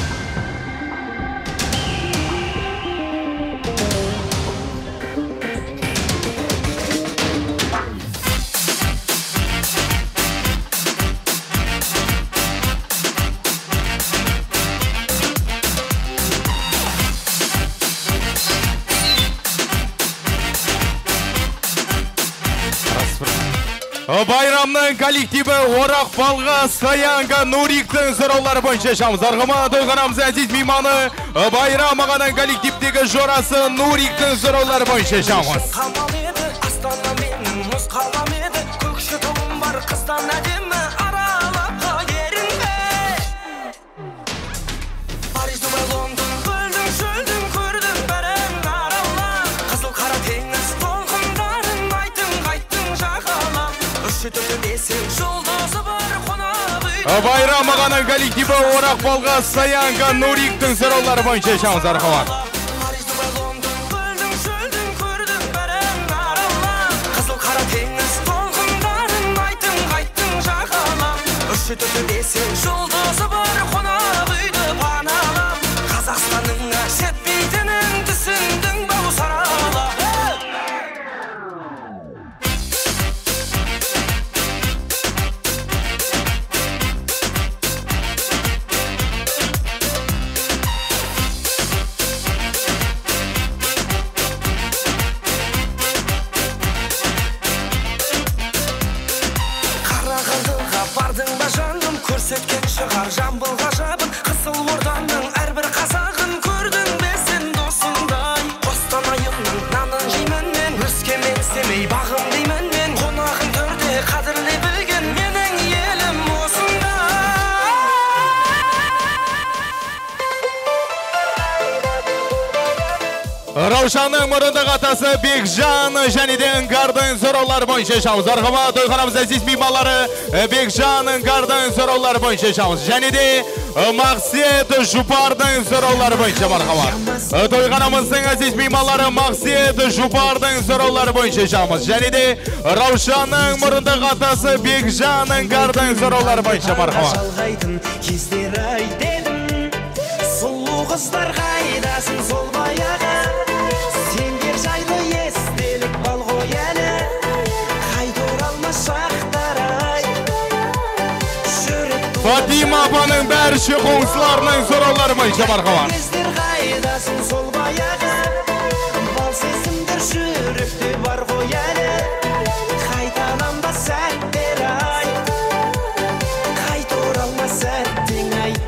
Bayramның коллективі Орақ Балға Саянға Нуриктің сұраулары бойынша шамыз. Арғыма тойғанамыз әзіз мейманы Байрам ағаның коллективтегі жорасы Нуриктің сұраулары бойынша шамыз. Қалам еді, астана менің мұз қалам еді. Көкші тұғым бар қыздан әдемі аралапқа ерінбе. Париж, Дубай, Лондон, көлдің, шөлдің, көрдің бәрін арала. Қызыл қара теңіз толқындарын айтың, қайттың жағалап. Үші түрлі бесін жұлдызы бар қонақ үй. Байрам ағаның коллективі Орақ Балға Саянға Нуриктің сұраулары бойынша шамыз. Арқылар. Шүтіті бесен жұлдызы бар қонақ үйді паналап. Қазақстанның жетпейтінін түсіндің бау саралап. Қарағандыға бардың ба жаным, көрсеткен шығар жамбыл ғажабын. Қысыл орданның әрбір қазағын көрдің бе сен досыңдай. Қостанайымның нанын жеймін мен, Өскемен семей бағым деймін мен. Қонағын төрде қадірлей білген менің елім осында. Раушанның мұрындық атасы Бекжан жәнеден Гардың сұраулары бойынша шамыз. Арғыма тойғанамыз әзіз меймалары Бекжанның Гардың сұраулары бойынша шамыз. Жәнеде Мақсет Жұпардың сұраулары бойынша марқамар. Тойғанамыздың әзіз меймалары Мақсет Жұпардың сұраулары бойынша шамыз. Жәнеде Раушанның мұрындық атасы Бекжанның Гардың сұраулары бойынша марқамар. Жалғайтын кездер ай дедім, сұлу қыздар қайдасын сол баяғы. Сендер жайлы естелік бал ғой әлі, қайта оралмас шақтар ай. Фатима апаның бәрі шеқоңсыларының сұраулары бойынша марқамар. Кездер қайдасын сол баяғы, бал сезімдер жүректе бар ғой әлі, қайталанбас сәттер ай, қайта оралмас сәттің ай.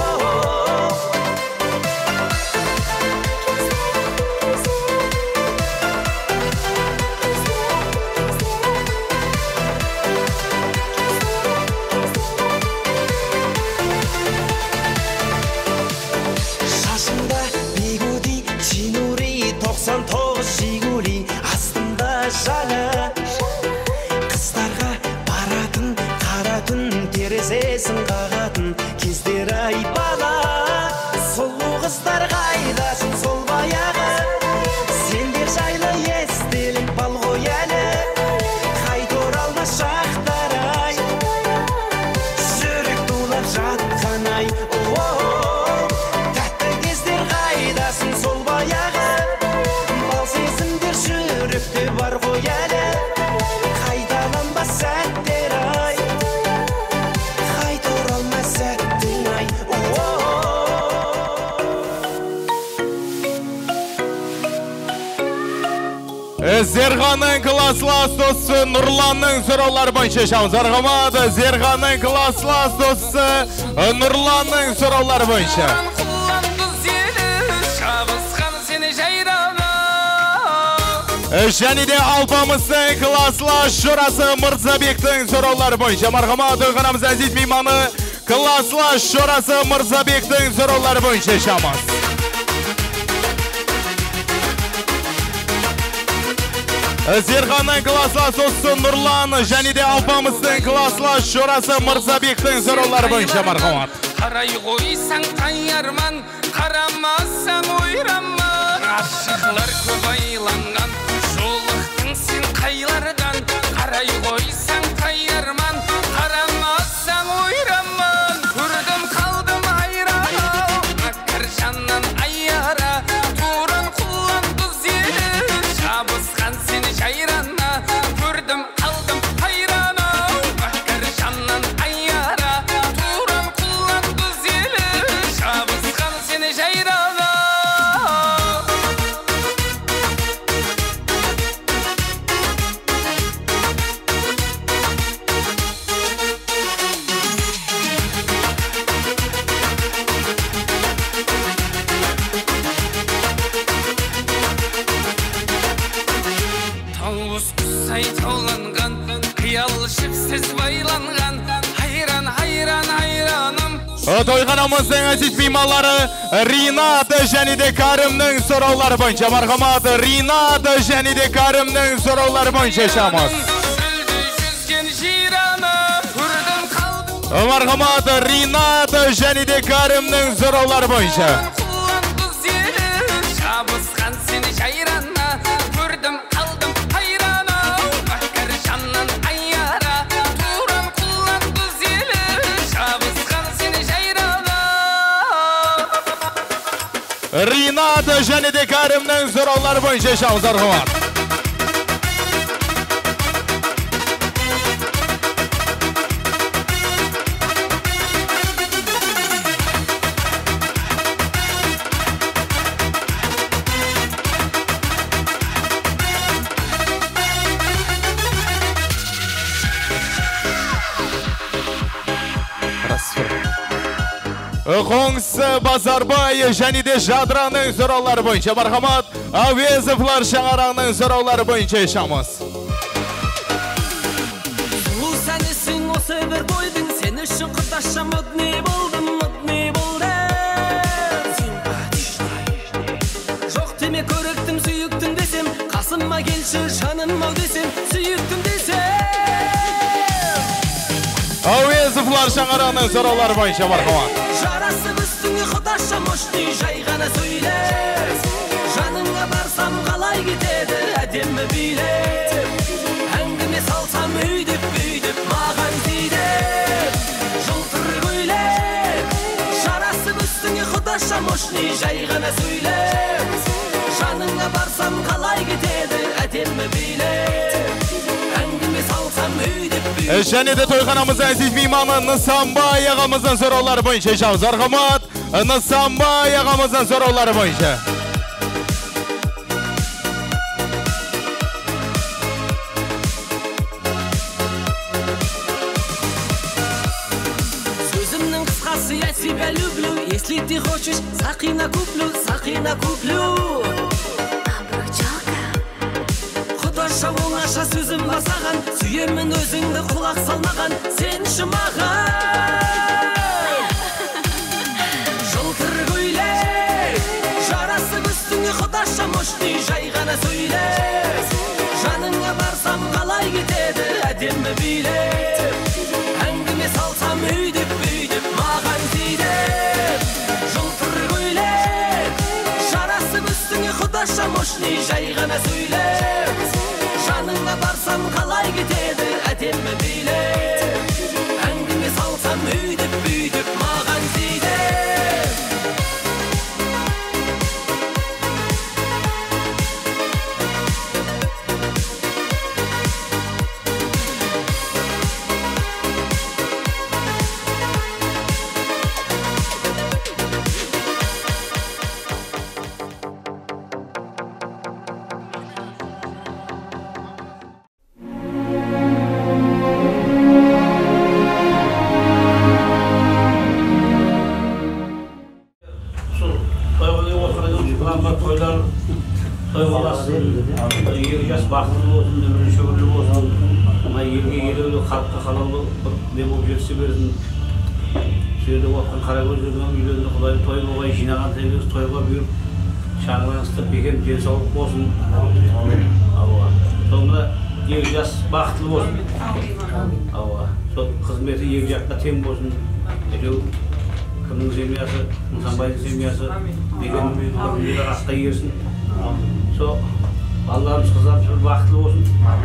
Шашында бигуди, чинури, тоқсан тоғыз жигули, астында жалы. Қыздарға баратын, қаратын, терезесін қағатын кездер ай бала. Сұлу қыздар қайдасын сол баяғы, сендер жайлы естелік бал ғой әлі, қайта оралмас шақтар ай, жүрек тулап жатқан ай. Тәтті кездер қайдасын сол баяғы, бал сезімдер жүректе бар ғой әлі, қайталанбас сәттер ай, қайта оралмас сәттің ай. Зерғаның класслас досы Нұрланның сұраулары бойынша шамыз. Арғымады Зерғаның класслас досы Нұрланның сұраулары бойынша. Және де алпамыздың класслас жорасы Мырзабектің сұраулары бойынша. Марғымады ғанамыз әзіз мейманы класслас жорасы Мырзабектің сұраулары бойынша шамыз. Зерханның класслас осы Нұрлан және де апамыздың класслас Жорасы Мырзабектің сұраулары бойынша мархамат. Қарай қойсаң қайарман, қарамасаң ойраман. Ашықлар көп айланған, жолықтың сен қайлардан. Қарай қойсаң қайарман, қарамасаң ойраман. Көрдім қалдым айран, ақыр жаннан айара. Туран құлан тұз еді, жабысқан сені жайрана. Көрдім қалдым айран, ақыр жаннан айара. Туран құлан тұз еді, жабысқан сені жайрана. Тауыз құсай тауланған, қиял шіпсіз байланған. Айран, айран, айраным. Тойханамыздың әзіз меймандары Ринат және де Кәрімнің сұраулары бойынша мархамат. Ринат және де Кәрімнің сұраулары бойынша шамыз. Жүзген жираны, көрдім қалдым. Мархамат Ринат және де Кәрімнің сұраулары бойынша. Құлан тұз еді, жабысқан сені жайрана. Көрдім қалдым айраны, ақыр жаннан айара. Туран құлан тұз еді, жабысқан сені жайрана. Ринат және де Кәрімнің сұраулары бойынша шамыз мархамат. Қоңсы Базарбай және де Жадыраның сұраулары бойынша мархамат. Әуезовлар Шаңараңның сұраулары бойынша шамыз. Сұлу сәнесің осы бір бойдың, сен үшін құдашам өтіне болдым, өтіне болдым. Жоқ деме көріктім, сүйіктім десем, қасыма келші жаным ау десем, сүйіктім десем. Әуезовлар Шаңараңның сұраулары бойынша мархамат. Жарасы үстіңе құдашам ұшты, жай ғана сөйле. Жаныңа барсам қалай кетеді әдемі билеп. Әңгіме салсам өйдіп, өйдіп маған тиді. Жылтыр көйлек. Жарасы үстіңе құдашам ұшты, жай ғана сөйле. Жаныңа барсам қалай кетеді әдемі билеп. Әңгіме салсам өйдіп, өйдіп. Және де тойханамыз әзіз мейманы Нысанбай ағамыздың сұраулары бойынша шамыз. Мархамат Нысанбай ағамыздың сұраулары бойынша. Сөзімнің қысқасы я тебя люблю. Если ты хочешь, сақина куплю, сақина куплю. Құдаша оңаша сөзім бар саған, сүйемін өзіңді құлақ салмаған, сен үшін маған. Жылтыр көйлек, жарасы үстіңе құдаша мұшты, жай ғана сөйле. Жаныңа барсам қалай кетеді әдемі билеп. Әңгіме салсам өйдіп, өйдіп маған тиді. Жылтыр көйлек, жарасы үстіңе құдаша мұшты, жай ғана сөйле. Жаныңа барсам қалай кетеді әдемі билеп. Әңгіме салсам өйдіп, өйдіп маған тиді. Бақытты болсын, өмірі шөгірлі болсын. Мына елге елеулі, халыққа қалаулы бір не болып жетсе берсін. Сөйді уақытын қара көздердің үйлерінде Құдай той болғай жинаған тегіз тойға бұйырып, шаңыраңызды бекем денсаулық болсын. Алла. Sonunda екі жас бақытлы болсын. Ауа, сол қызметі екі жаққа тең болсын. Әйтеу кімнің семьясы, Нысанбайдың семьясы деген орынды расқа ерсін. Сол балаларымыз, қыздарымыз бір бақытлы болсын.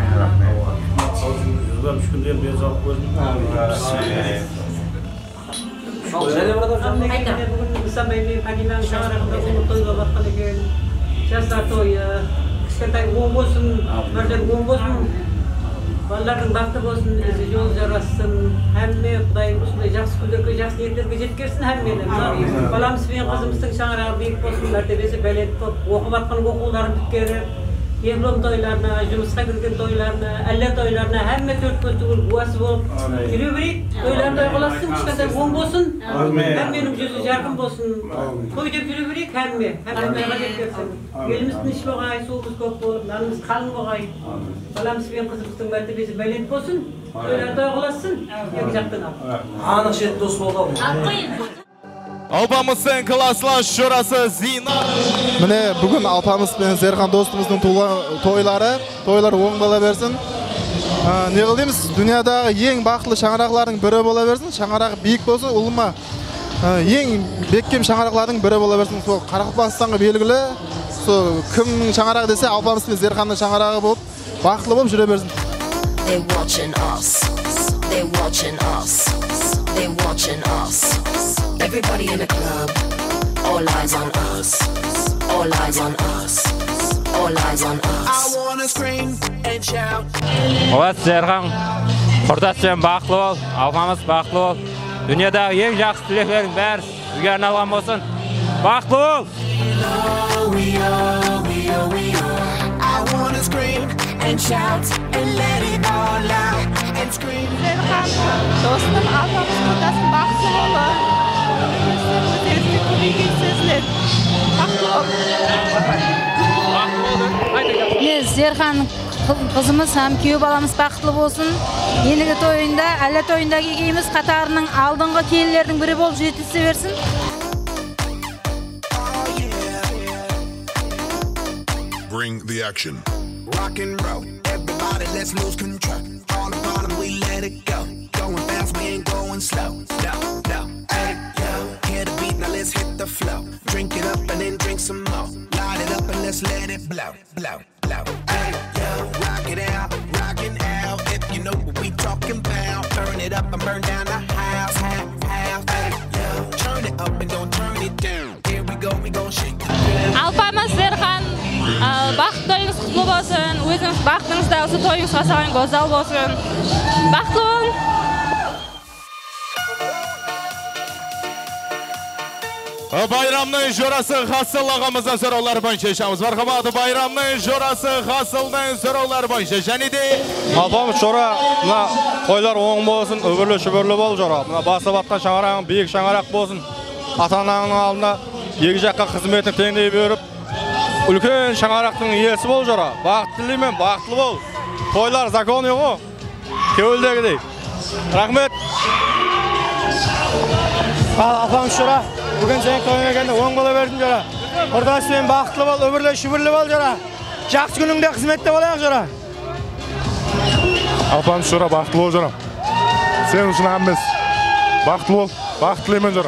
Жүрген үш күнден бері зауық болсын. Бүгін Нысанбай мен Фатиманың шаңырағында ұлы тойға батқан екен. Жастар тойы, кішкентай оң болсын, бірден оң болсын. Балалардың бақыты болсын, ізі жол жарассын. Әмме Құдайым осындай жақсы күндерге, жақсы ниеттерге жеткерсін әммені. Баламыз бен қызымыздың шаңырағы биік болсын, мәртебесі бәлет болып, оқып атқан оқуларын біткеріп, диплом тойларына, жұмысқа кірген тойларына, әлі тойларына, әмме төрт көз түгіл буасы болып, жүре берейік, тойларында қоласын, кішкентай оң болсын, әмменің жүзі жарқын болсын, той деп жүре берейік, әмме, әмме жеткерсін. Еліміздің іш болғай, суымыз көп болып, нанымыз қалың болғай, баламыз бен қызымыздың мәртебесі бәлет болсын, тойларында қоласын, екі жақтан ал. Анық шет дос болды. Алпамыздың класслас жорасы Зина. Міне бүгін Алпамыз бен Зерхан достымыздың тойлары, тойлар оң бола берсін. Не қылдымыз? Дүниядағы ең бақытлы шаңырақлардың бірі бола берсін. Шаңырағы биік болсын, ұлыма ең беккем шаңырақлардың бірі бола берсін. Сол Қарақалпақстанға белгілі, сол кімнің шаңырағы десе Алпамыз бен Зерханның шаңырағы болып, бақытлы болып жүре берсін. They watching us. They watching us. They watching us. Everybody in the club, all eyes on us, all eyes on us, all eyes on us. I wanna scream and shout. Олас Зерхан, құрдас пен бақытлы бол, Алпамыз бақытлы бол. Дүниедағы ең жақсы тілектерің бәрі сізге арналған болсын. Бақытлы бол! I wanna scream and shout and let it all out and scream. Зерхан, достым Алпамыз құрдасын бақытлы бол. Зерхан қызымыз һәм күйеу баламыз бақытлы болсын. Ендігі тойында, әлі тойында кегейіміз қатарының алдыңғы келілердің бірі болып жетілсе берсін. Bring the action. Rock and roll, everybody let's lose control. All the bottom we let it go. Going fast, we ain't going slow. No, no, hey, yo, hear the beat, now let's hit the flow. Drink it up and then drink some more. Light it up and let's let it blow, blow, blow. Hey, yo, rock it out, rock it out. If you know what we talking about, burn it up and burn down the house, house, house. Hey, yo, turn it up and don't turn it down. Here we go, we gon' shake it. Алпамыз Зерхан, бақыт тойыңыз құтлы болсын, өзіңіз бақытыңызда осы тойыңыз жасаған гозал болсын. Бақытлы болың! Bayramның жорасы Хасыл ағамыздан сұраулар бойынша шамыз. Мархабаты байрамның жорасы Хасылдың сұраулар бойынша. Және де Алпамыз жора, мына тойлар оң болсын, өбірлі шүбірлі бол жора. Мына басы батқан шаңырағың биік шаңырақ болсын. Ата-ананың алдында екі жаққа қызметін теңдей беріп, үлкен шаңырақтың иесі бол жора. Бақыт тілеймен, бақытлы бол. Тойлар закон еғо. Кеуілдегідей. Рахмет. Алпамыз жора. Бүгін сен тойына келгенде оң бола берсін жора. Құрдасымен бақытлы бол, өмірлі шүбірлі бол жора. Жақсы күніңде қызметте болайық жора. Алпамыз жора, бақытлы бол жора. Сен үшін әміз. Бақытлы бол, бақыт тілеймен жора.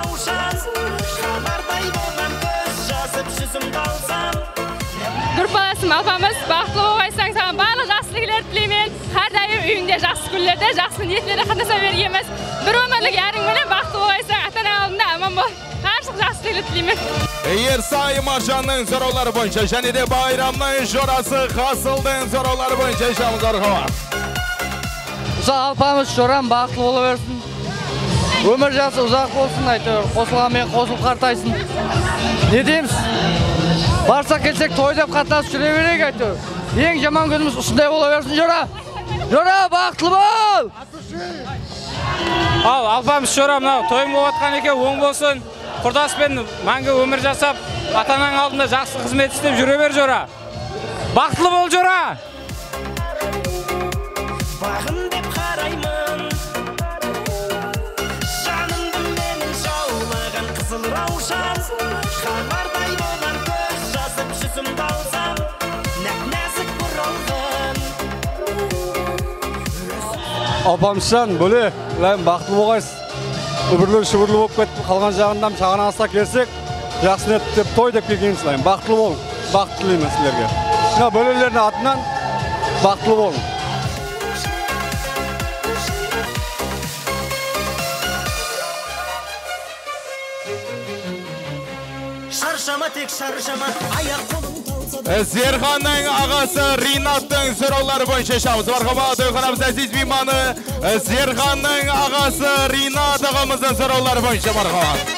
Группаласым Алпамыз, бақытлы болғайсаң, саған барлық жақсы тілектер тілеймін. Әрдайым үйіңде жақсы күндерде, жақсы ниеттерде қатнаса бергенбіз. Бір өмірлік әріңменен бақытлы болғайсаң, ата-ана алдында аман бол. Барлық жақсы тілектер тілеймін. Ерсай Маржанның сұраулары бойынша және де байрамның жорасы Хасылдың сұраулары бойынша шамыз арқаға. Алпамыз жорам бақытлы бола берсін. Өмір жасы ұзақ болсын, айтыр. Қосылғанмен қосыл қартайсын. Не дейміз? Барсақ келсек той деп қатынасып жүре берейік, айтыр. Ең жаман күніміз ұсындай бола берсін, жора. Жора, бақытлы бол! Ал, Алпамыз жора, мынау тойым болып атқан екен, оң болсын. Құрдаспен мәңгі өмір жасап, ата-анаң алдында жақсы қызмет істеп жүре бер, жора. Бақытлы бол, жора! Бағым деп қараймын, жанымды менің жаулаған қызыл раушан, хабардай болған көз жазып жүзімді алсам, нәп-нәзік бұралған Апамшан, бөле, лайым бақытlı болғайсыз. Үбірлер шүбірлі болып кетіп, қалған жағындам шағана аса келсек, жақсын етіп деп, той деп келгенсіз лайым. Бақытlı болың, бақытты тілеймін сіздерге. Мына бөлелердің атынан бақытlı болың. Шаршама тек шаршама, аяқ қолың Зерханның ағасы Ринаттың сұраулары бойынша шамыз. Мархабат, ойқанамыз әзіз мейманы Зерханның ағасы Ринат ағамыздың сұраулары бойынша мархабат.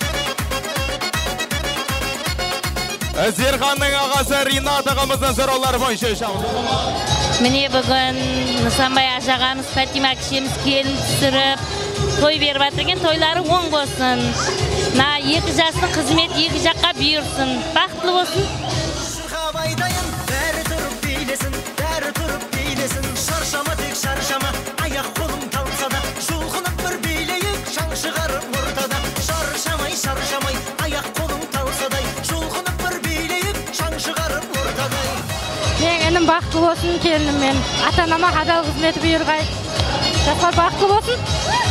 Зерханның ағасы Ринат ағамыздың сұраулары бойынша шамыз. Міне бүгін Нысанбай ажағамыз Фатима кішеміз келін түсіріп, той беріп атырген, тойлары оң болсын. На екі жастың қызмет екі жаққа бұйырсын. Бақытлы болсын. Абайдайын, бәрі тұрып билесін, бәрі тұрып билесін. Шаршама тек шаршама, аяқ қолың талса да, жұлқынып бір билейік, шаң шығарып ортада. Шаршамай, шаршамай, аяқ қолың талса да, жұлқынып бір билейік, шаң шығарып ортада. Мен енім бақытты болсын, келінім мен. Ата-анама адал қызметі бұйырғай. Жастар бақытты болсын.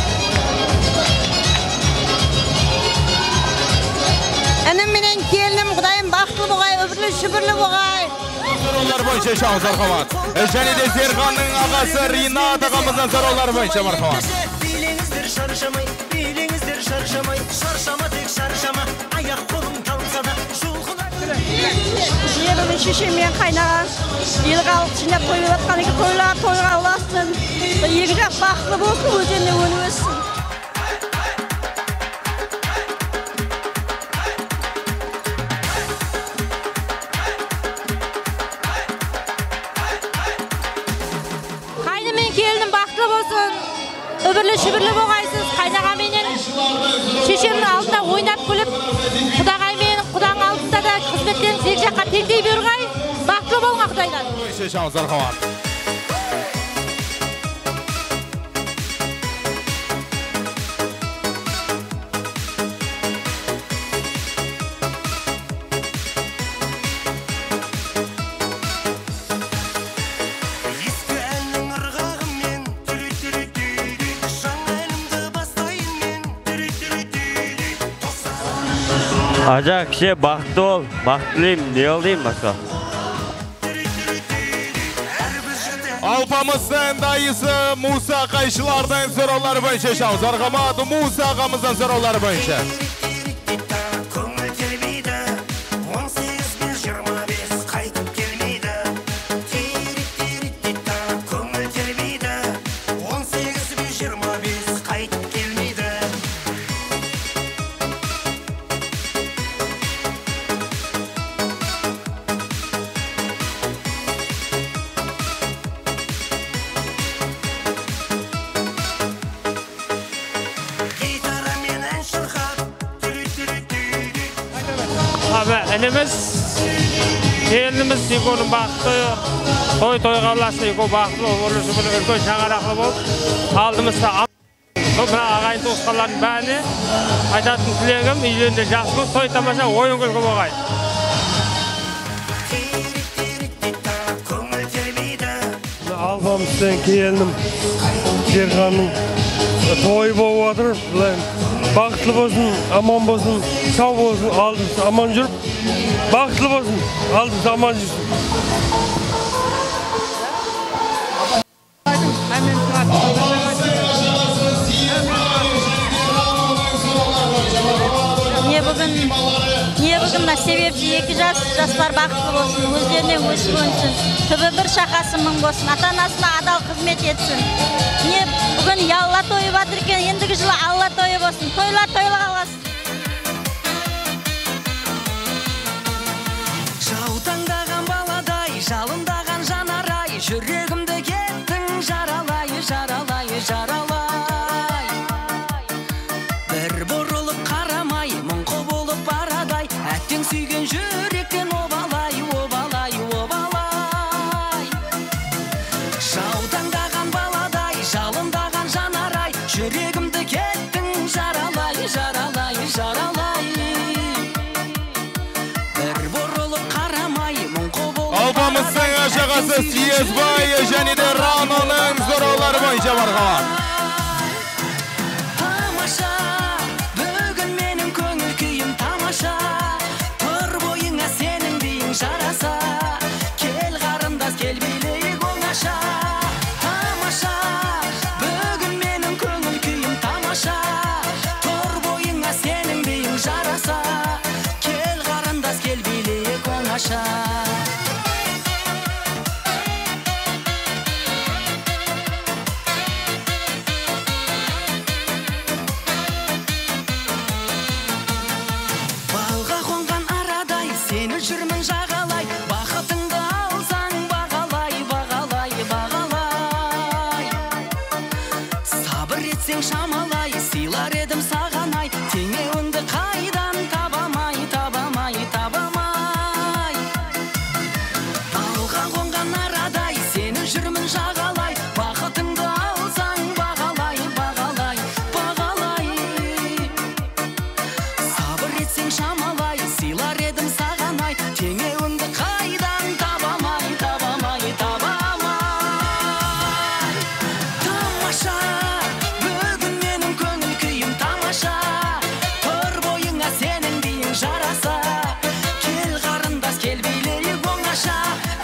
Әнім менен келінім, Құдайым бақытты болғай, өбірлі шүбірлі болғай. Сұраулар бойынша шамыз мархабат. Және де Зерханның ағасы Ринат ағамыздың сұраулары бойынша мархабат. Билеңіздер шаршамай, билеңіздер шаршамай, шаршама тек шаршама, аяқ қолың талса да, жұлқынып. Жерімін шешеммен қайнаған, ел қалық жинап қойып атқан екен, тойлар тойға ұласын. Екі жақ бақытты болсын, өзенде өні өссін. Өбірлі шүбірлі болғайсыз, қайнағаменен шешемнің алдында ойнап күліп, құдағаймен, құдаң алдында да қызметтеріңіз екі жаққа теңдей берғай, бақытты болға Құдайдан. Шешамыз арқамат. Aja kişi baktı ol, baktılıyım, ne olayım başka? Alpamızın dayısı Musa Kayışılar'dan soruları boyunca şahıs. Arkamat Musa ağamızdan soruları boyunca. Enimiz, elimiz yıkonun baktı, toy toy kavlası yıkı baktı, olursa bunu ülke şağaraklı bol. Aldığımızda Köpüne ağayın dostlarının bəni, aytatın tilegim, ilerinde жақсы toy tamaşa oyun gülgü boğay. Alpamızdan kelinim, Zerxanның toyu boğu atır, Бақытлы болсын, аман болсын, сау болсын, алдымыз аман жүріп, бақытлы болсын, алдымыз аман жүрсін. Не бүгін, не бүгін себепші екі жас, жастар бақытты болсын, өздеріне өсіп өнсін, түбі бір шақасы мың болсын, ата-анасына адал қызмет етсін. Не бүгін Алла тойы батыр екен, ендігі жылы Алла тойы болсын, тойлар тойлы қаласын. Жаутаңдаған баладай, жалындаған жанарай, жүрегімді кеттің жаралай, жаралай, жаралай. Бір бұрылып қарамай, мұңқы болып барадай, әттен сүйген жүректен обалай, обалай, обалай. Жаутаңдаған баладай, жалындаған жанарай, жүрегімді кеттің жаралай, жаралай. Alpamızın aşağısı Siyezbay және де Rano'nun soruları boyunca marhamat. Тамаша, бүгін менің көңіл күйім тамаша. Тұр бойыңа сенің биің жараса. Кел қарындас, кел билейік оңаша. Тамаша, бүгін менің көңіл күйім тамаша. Тұр бойыңа сенің биің жараса. Кел қарындас, кел билейік оңаша. Жүрмін жағалай, бақытыңды алсаң бағалай, бағалай, бағалай. Сабыр етсең шамалай, сыйлар едім сағанай, теңеуіңді қайдан табамай, табамай, табамай. Балға қонған арадай, сені жүрмін жағалай, бақытыңды алсаң бағалай, бағалай, бағалай. Сабыр етсең шамалай, сыйлар едім сағанай, теңеуіңді қайдан табамай, табамай, табамай. Тамаша, бүгін менің көңіл күйім тамаша. Тұр бойыңа сенің биің жараса. Кел қарындас, кел билейік оңаша.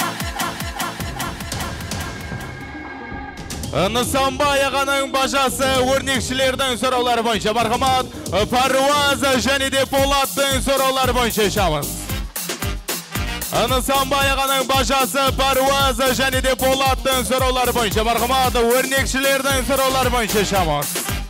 Нысанбай ағаның бажасы өрнекшілердің сұраулары бойынша мархамат. Паруаз және де Полаттың сұраулары бойынша шамыз. Нысанбай ағаның бажасы Паруаз және де Полаттың сұраулары бойынша мархамат. Өрнекшілердің сұраулары бойынша шамыз.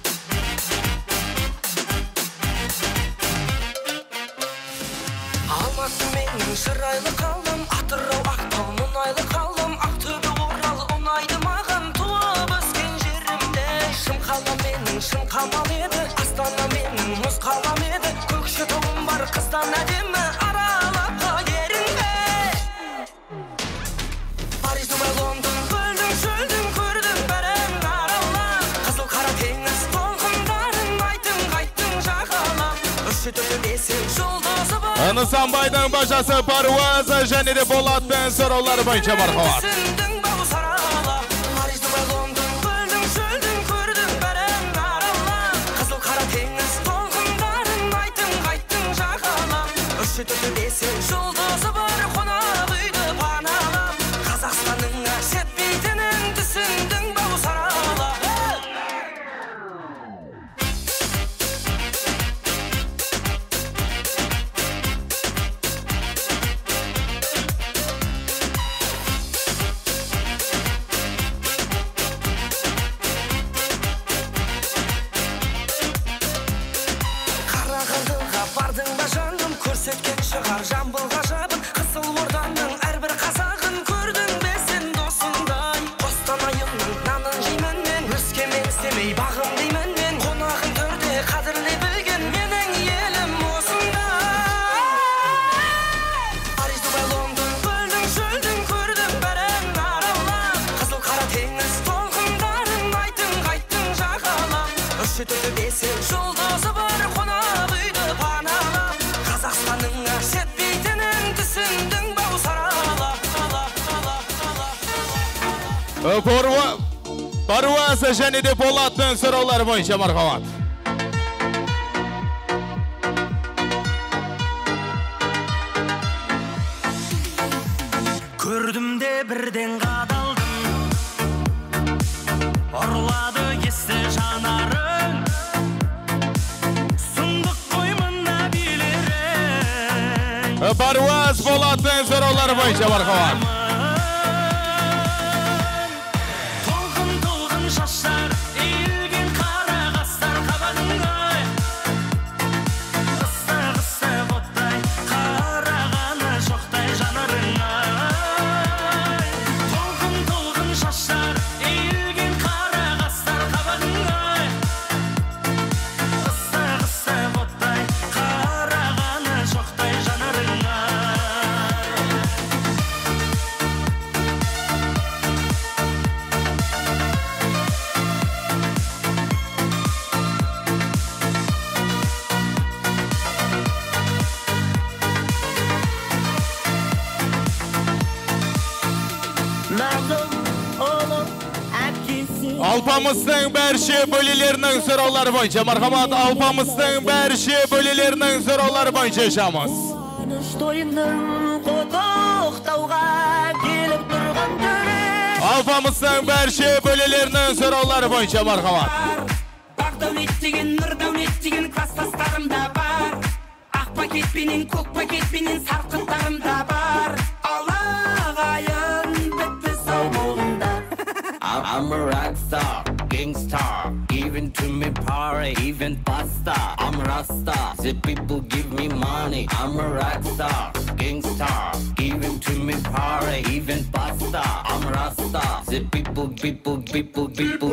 Алматы менің шырайлы қалдым, Атырау Ақтау мұнайлы қалдым, Ақтөбе Орал ұнайды маған, туып өскен жерімде. Шымқала менің шым қамал еді, Астана менің мұз қалам еді, Көкшетауым бар қыздан әдемі, аралап қойеріңде. Париж, Дубай, Лондон, көлдің шөлдің көрдім бәрін аралап, қызыл қара теңіз толқындарын айттың қайттың жағалап, үші түрлі бесен жұлдызы бар. Нысанбайдың бажасы Паруаз және де Полаттың сұраулары бойынша мархамат. Париж, Дубай, Лондон, көлдің шөлдің көрдім бәрін аралап, қызыл қара теңіз толқындарын айттың қайттың жағалап, үші түрлі бесен жұлдызы бар қонақ үйді паналап, Қазақстанның жетпейтінін түсіндің бау саралап. Қарағандыға бардың ба жаным, көрсеткен шығар Жамбыл ғажабын, Қызыл Орданың әрбір қазағын көрдің бе сен досыңдай. Қостанайымның нанын жеймін мен, Өскемен Семей бағым деймін мен, қонағын төрде қадірлей білген менің елім осындай. Париж, Дубай, Лондон, көлдің шөлдің көрдім бәрін аралап, қызыл қара теңіз толқындарын айттың қайттың жағалап, үші түрлі бесен жұлдызы бар қонақ үйді паналап, Қазақстанның жетпейтінін түсіндің бау саралап. Паруаз және де Полаттың сұраулары бойынша мархамат. Көрдім де бірден қадалдым, ұрлады есті жанарың, сұмдық қой мына билерің. Паруаз Полаттың сұраулары бойынша мархамат. Толқын толқын шаштар, иілген қара қастар қабағыңа, ыстық ыстық оттай, қарағаны жоқтай жанарыңа. Толқын толқын шаштар, иілген қара қастар қабағыңа, ыстық ыстық оттай, қарағаны жоқтай жанарыңа. Alpamızın berşi bölülerinin soruları boyunca marhamat, Alpamızın berşi bölülerinin soruları boyunca yaşamız. Alpamızın berşi bölülerinin soruları boyunca marhamat. Bağdavlet degen, nır davlet degen klasstaslarım da var. Ak paket benin, kok paket benin sarkıtlarım da var. Alağayın bitti sağ bolunda. I'm a rock star, gangstar, even to me power, even pasta. I'm Rasta, the people give me money. I'm a rock star, gangstar, even to me power, even pasta. I'm Rasta, the people, people, people, people.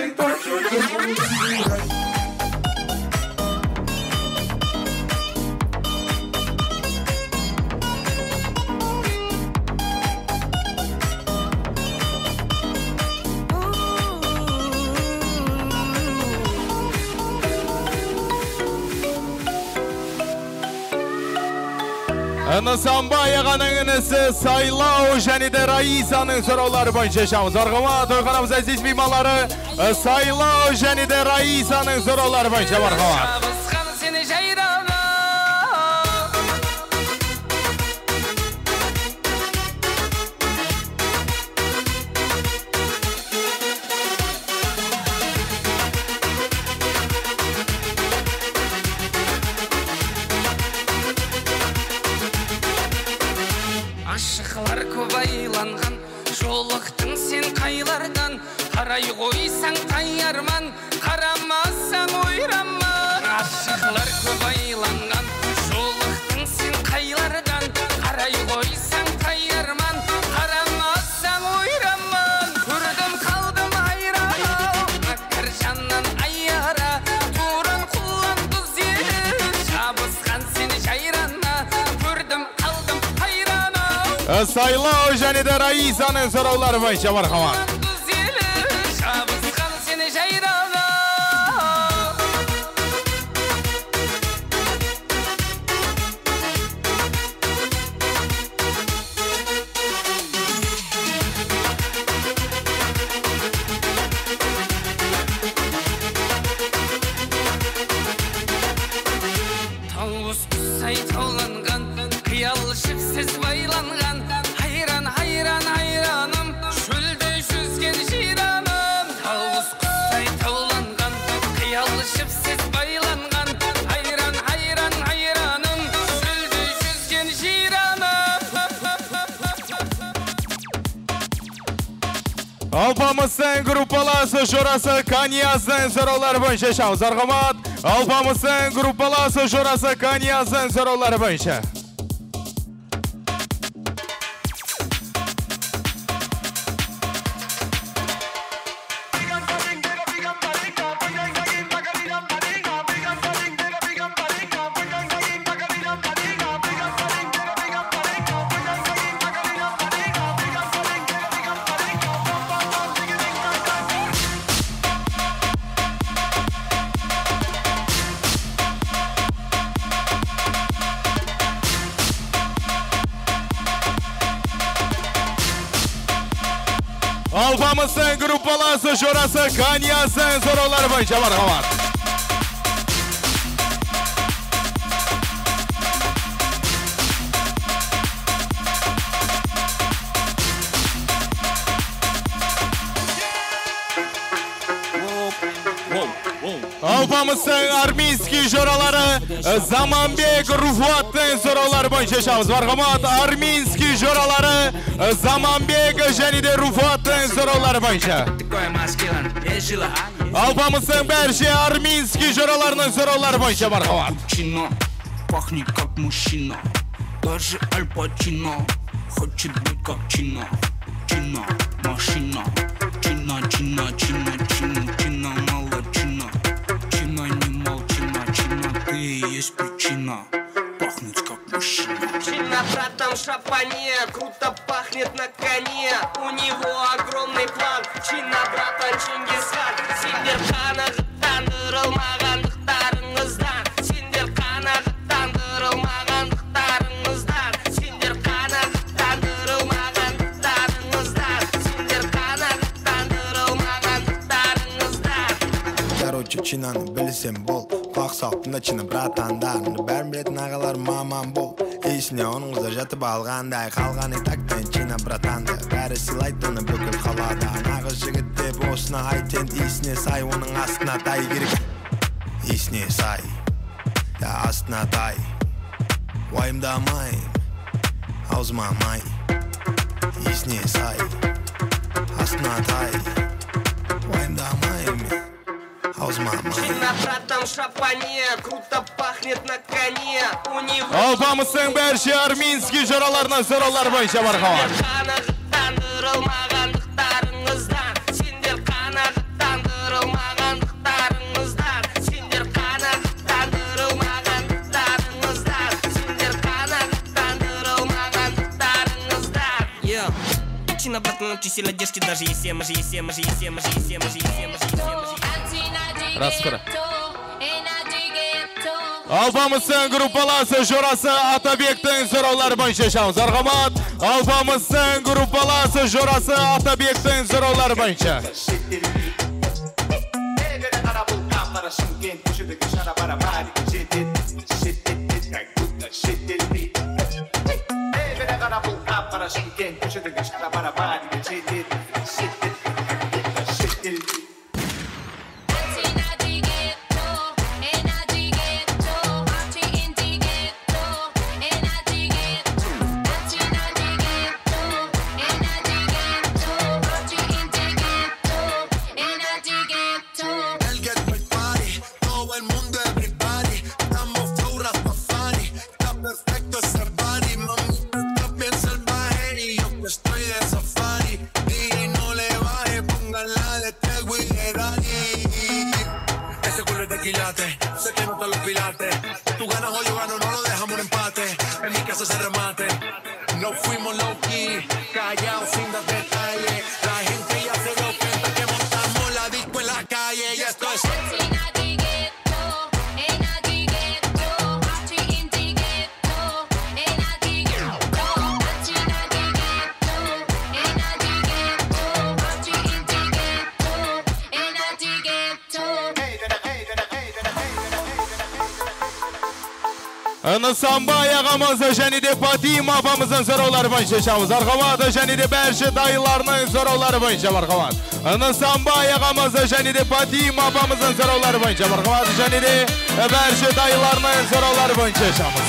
Nısamba yağanınızı Saylav Jenide Raisa'nın soruları boyunca yaşamız. Argama Toykanımız aziz mimarları Saylav Jenide Raisa'nın soruları boyunca marhaba. Aşıqlar көп айланған, жолықтың сен қайлардан. Қарай қойсаң тайарман, қарамасаң ойраман. Aşıqlar көп айланған, жолықтың сен қайлардан. Қарай қойсаң тайарман, қарамасаң ойраман. Көрдім қалдым айран, ақыр жаннан айара. Туран құлан қыз ел, жабысқан сен жайрана. Көрдім қалдым айран. Saylav Jenide Raisa'nın soruları boyunca marhaba. Tavus qusay tavlangan, qiyal shipsiz baylangan. Hayran hayran hayranım, şölde yüzgen jiranım. Tavus qusay tavlangan, qiyal shipsiz baylangan. Hayran hayran hayranım, şölde yüzgen jiranım. Alpamızın grupalası şurası Kanyaz'ın soruları boyunca yaşamız. Argamat Alpamızın grupalası şurası Kanyaz'ın soruları boyunca. Alpamızın grupalası şurası Kanyaz'ın soruları boyunca marhaba. Alpamızın Arminski joraları Zamanbek Rufuat'ın soruları boyunca yaşamız. Marhamat Arminski joraları Zamanbek Jenide Rufuat'ın soruları boyunca. Alpamızın Berşi Arminski joralarının soruları boyunca marhamat. Пахнет как мужчина, даже Аль Пачино хочет быть как Чина, Чина, машина, Чина, Чина, Чина, Чина, Чина, мало Чина, Чина, не молчина, Чина, ты и есть причина, пахнуть как мужчина. Чина, братан, шапане, круто пахнет на коне. У него огромный план. Чина, братан, Чингисхан. Сендер қанағаттандырылмағандықтарыңыздан. Сендер қанағаттандырылмағандықтарыңыздан. Сендер қанағаттандырылмағандықтарыңыздан. Сендер қанағаттандырылмағандықтарыңыздан. Çinanı bilsem bol Kulak soktun da Çin'e bratandarını Bәрін білетін ағалар маман бол Есіне оның қызы жатып алғандай Қалғаны тактен Çin'e братанды Бәрі сыйлайды оны бүкіл қалада Нағыз жігіт деп осына айтен Есіне сай оның астына тай керек Есіне сай Я астына тай Уайымдамайым Аузыма май Есіне сай Астына тай Уайымдамайым Чина, братан, шапане, круто пахнет на коне. У него... Алпамыстың бәрші арминский жыраларынан сұралар бойынша барқауар. Қанағыттандырылмағандықтарыңыздан, сендер қанағыттандырылмағандықтарыңыздан, сендер қанағыттандырылмағандықтарыңыздан, сендер қанағыттандырылмағандықтарыңыздан. Yeah. Чина, братан, чиси ладешки, даже есе, мажи, есе, мажи, есе, мажи, есе, мажи, есе, мажи, есе, мажи. Раскара. Алпамыстың группаласы жорасы Атабектің сұраулар бойынша шамыз. Арғамат, Алпамыстың группаласы жорасы Атабектің сұраулар бойынша. Sé que no te lo pilates. Tú ganas o yo gano, no lo dejamos un empate. En mi casa se remate. No fuimos low key, callados sin dar detalles. La gente ya se dio cuenta que montamos la disco en la calle. Y esto es. Nısambay ağamızı және де Патима апамыздың сұраулары бойынша шамыз. Арғамат және де Бәрші дайыларының сұраулары бойынша барғамат. Nısambay ağamızı және де Патима апамыздың сұраулары бойынша барғамат. Және де Бәрші дайыларының сұраулары бойынша шамыз.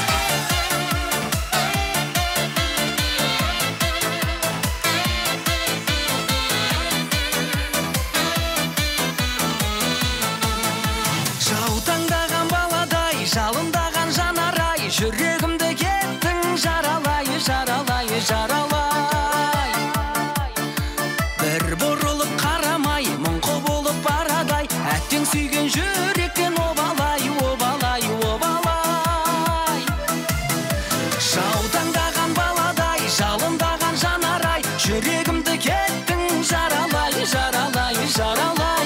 Жаутаңдаған баладай, жалындаған жанарай, жүрегімді кеттің жаралай, жаралай, жаралай. Бір бұрылып қарамай, мұңқы болып барадай, әттең сүйген жүректен обалай, обалай, обалай. Жаутаңдаған баладай, жалындаған жанарай, жүрегімді кеттің жаралай, жаралай, жаралай.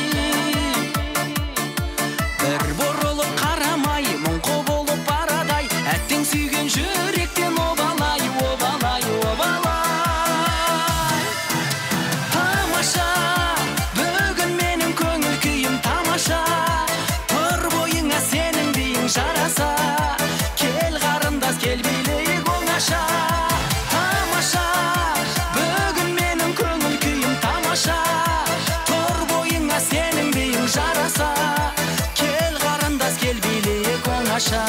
Бір бұрылып қарамай, мұңқы болып барадай, әттең сүйген жүректен обалай, обалай, обалай. Тамаша, бүгін менің көңіл күйім тамаша. Тұр бойыңа сенің дейін жараса. Кел қарындас, кел билейік оңаша. Тамаша, бүгін менің көңіл күйім тамаша. Тұр бойыңа сенің дейін жараса. Кел қарындас, кел билейік оңаша.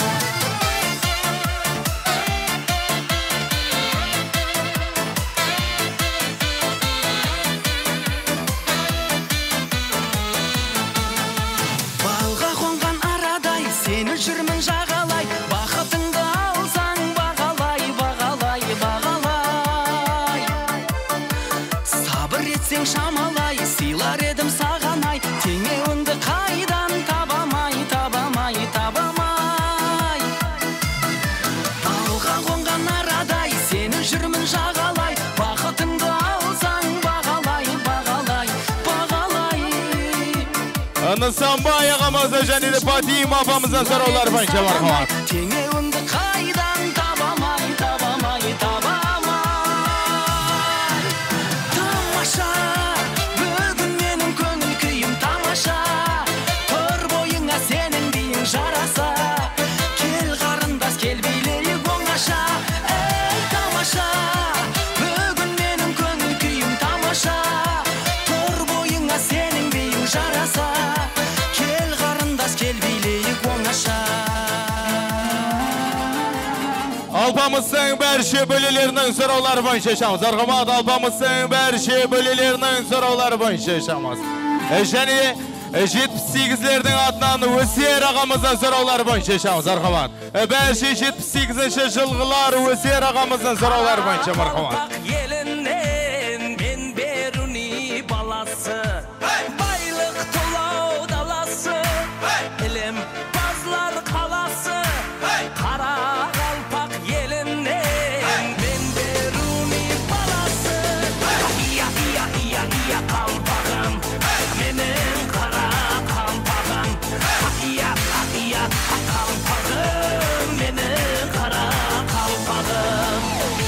Балға қонған арадай, сені жүрмін жағалай. Бақытыңды алсаң бағалай, бағалай, бағалай. Сабыр етсең шамалай, сыйлар едім сағанай. Теңеуіңді қайдан табамай, табамай, табамай. Балға қонған арадай, сені жүрмін жағалай. Бақытыңды алсаң бағалай, бағалай, бағалай. Nısambay ağamızı және де Патима апамыздың сұраулары бойынша барқамат. Теңеуіңді қайдан табамай, табамай, табамай. Тамаша, бүгін менің көңіл күйім тамаша. Тұр Alpamızın berşi bölülerinin soruları boyunca yaşamız. Arkamat Alpamızın berşi bölülerinin soruları boyunca yaşamız. Yani yetmiş sekizlerden adından Vesiyer ağamızın soruları boyunca yaşamız. Arkamat. Berşi yetmiş sekizinci жылғылар Vesiyer ağamızın soruları boyunca Arkamat. Yelinden ben Beruni balası, baylık tolau dalası, elem bazlar kalası, kara kalpak yelinden ben Beruni balası. İya iya iya iya kalpağım, benim kara kalpağım. İya iya kalpağım, benim kara kalpağım.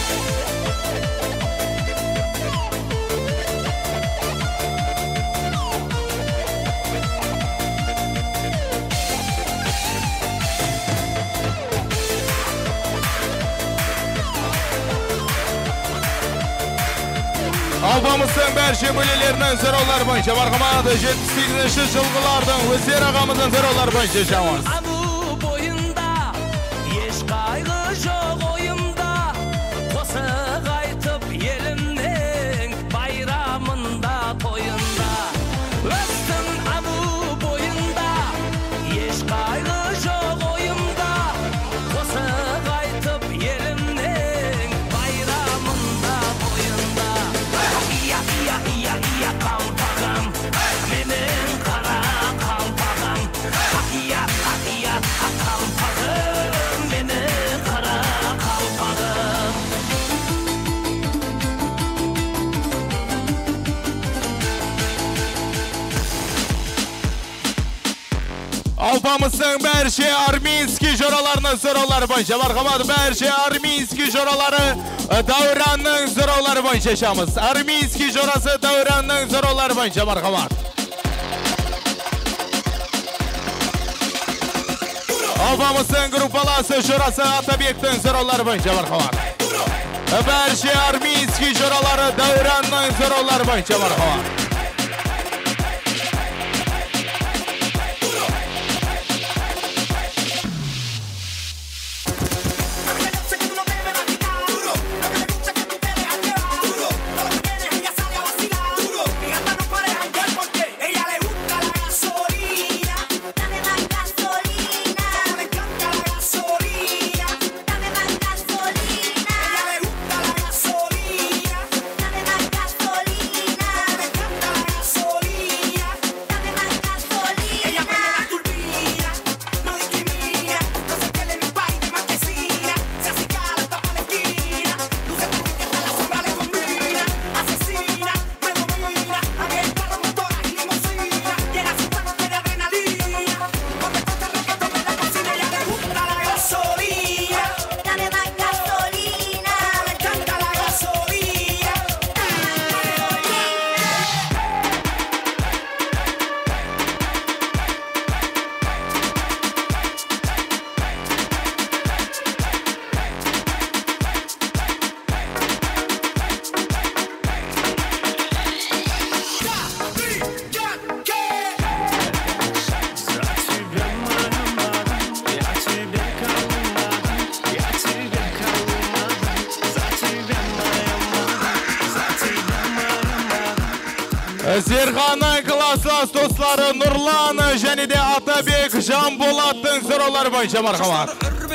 Alpamızın berşi bölülerinin soruları boyunca Arkamat yetmiş sekizinci жылғылардың Vesiyer ağamızın soruları boyunca yaşamız. Bu boyunda eş kaygı yok oyumda, kosa kaytıp yelimden bayramında toyunda. Östün abu boyunda eş kaygı yok oyumda, kosa kaytıp yelimden bayramında toyunda. İya iya iya iya kalpağım, benim kara kalpağım. İya iya kalpağım, benim kara kalpağım. Alpamızın berşi armiyski joralarının soruları boyunca Arkamat berşi armiyski joraları Davranның soruları boyunca yaşamız. Armiyski jorası Davranның soruları boyunca Arkamat. Alpamızın grupalası jorası Atabek'tin soruları boyunca Arkamat. Berşi armiyski joraları Davranның soruları boyunca Arkamat. Zergan'ın klaslас dostları Nurlan және de Atabek Жанболаттың soruları boyunca Arkamat.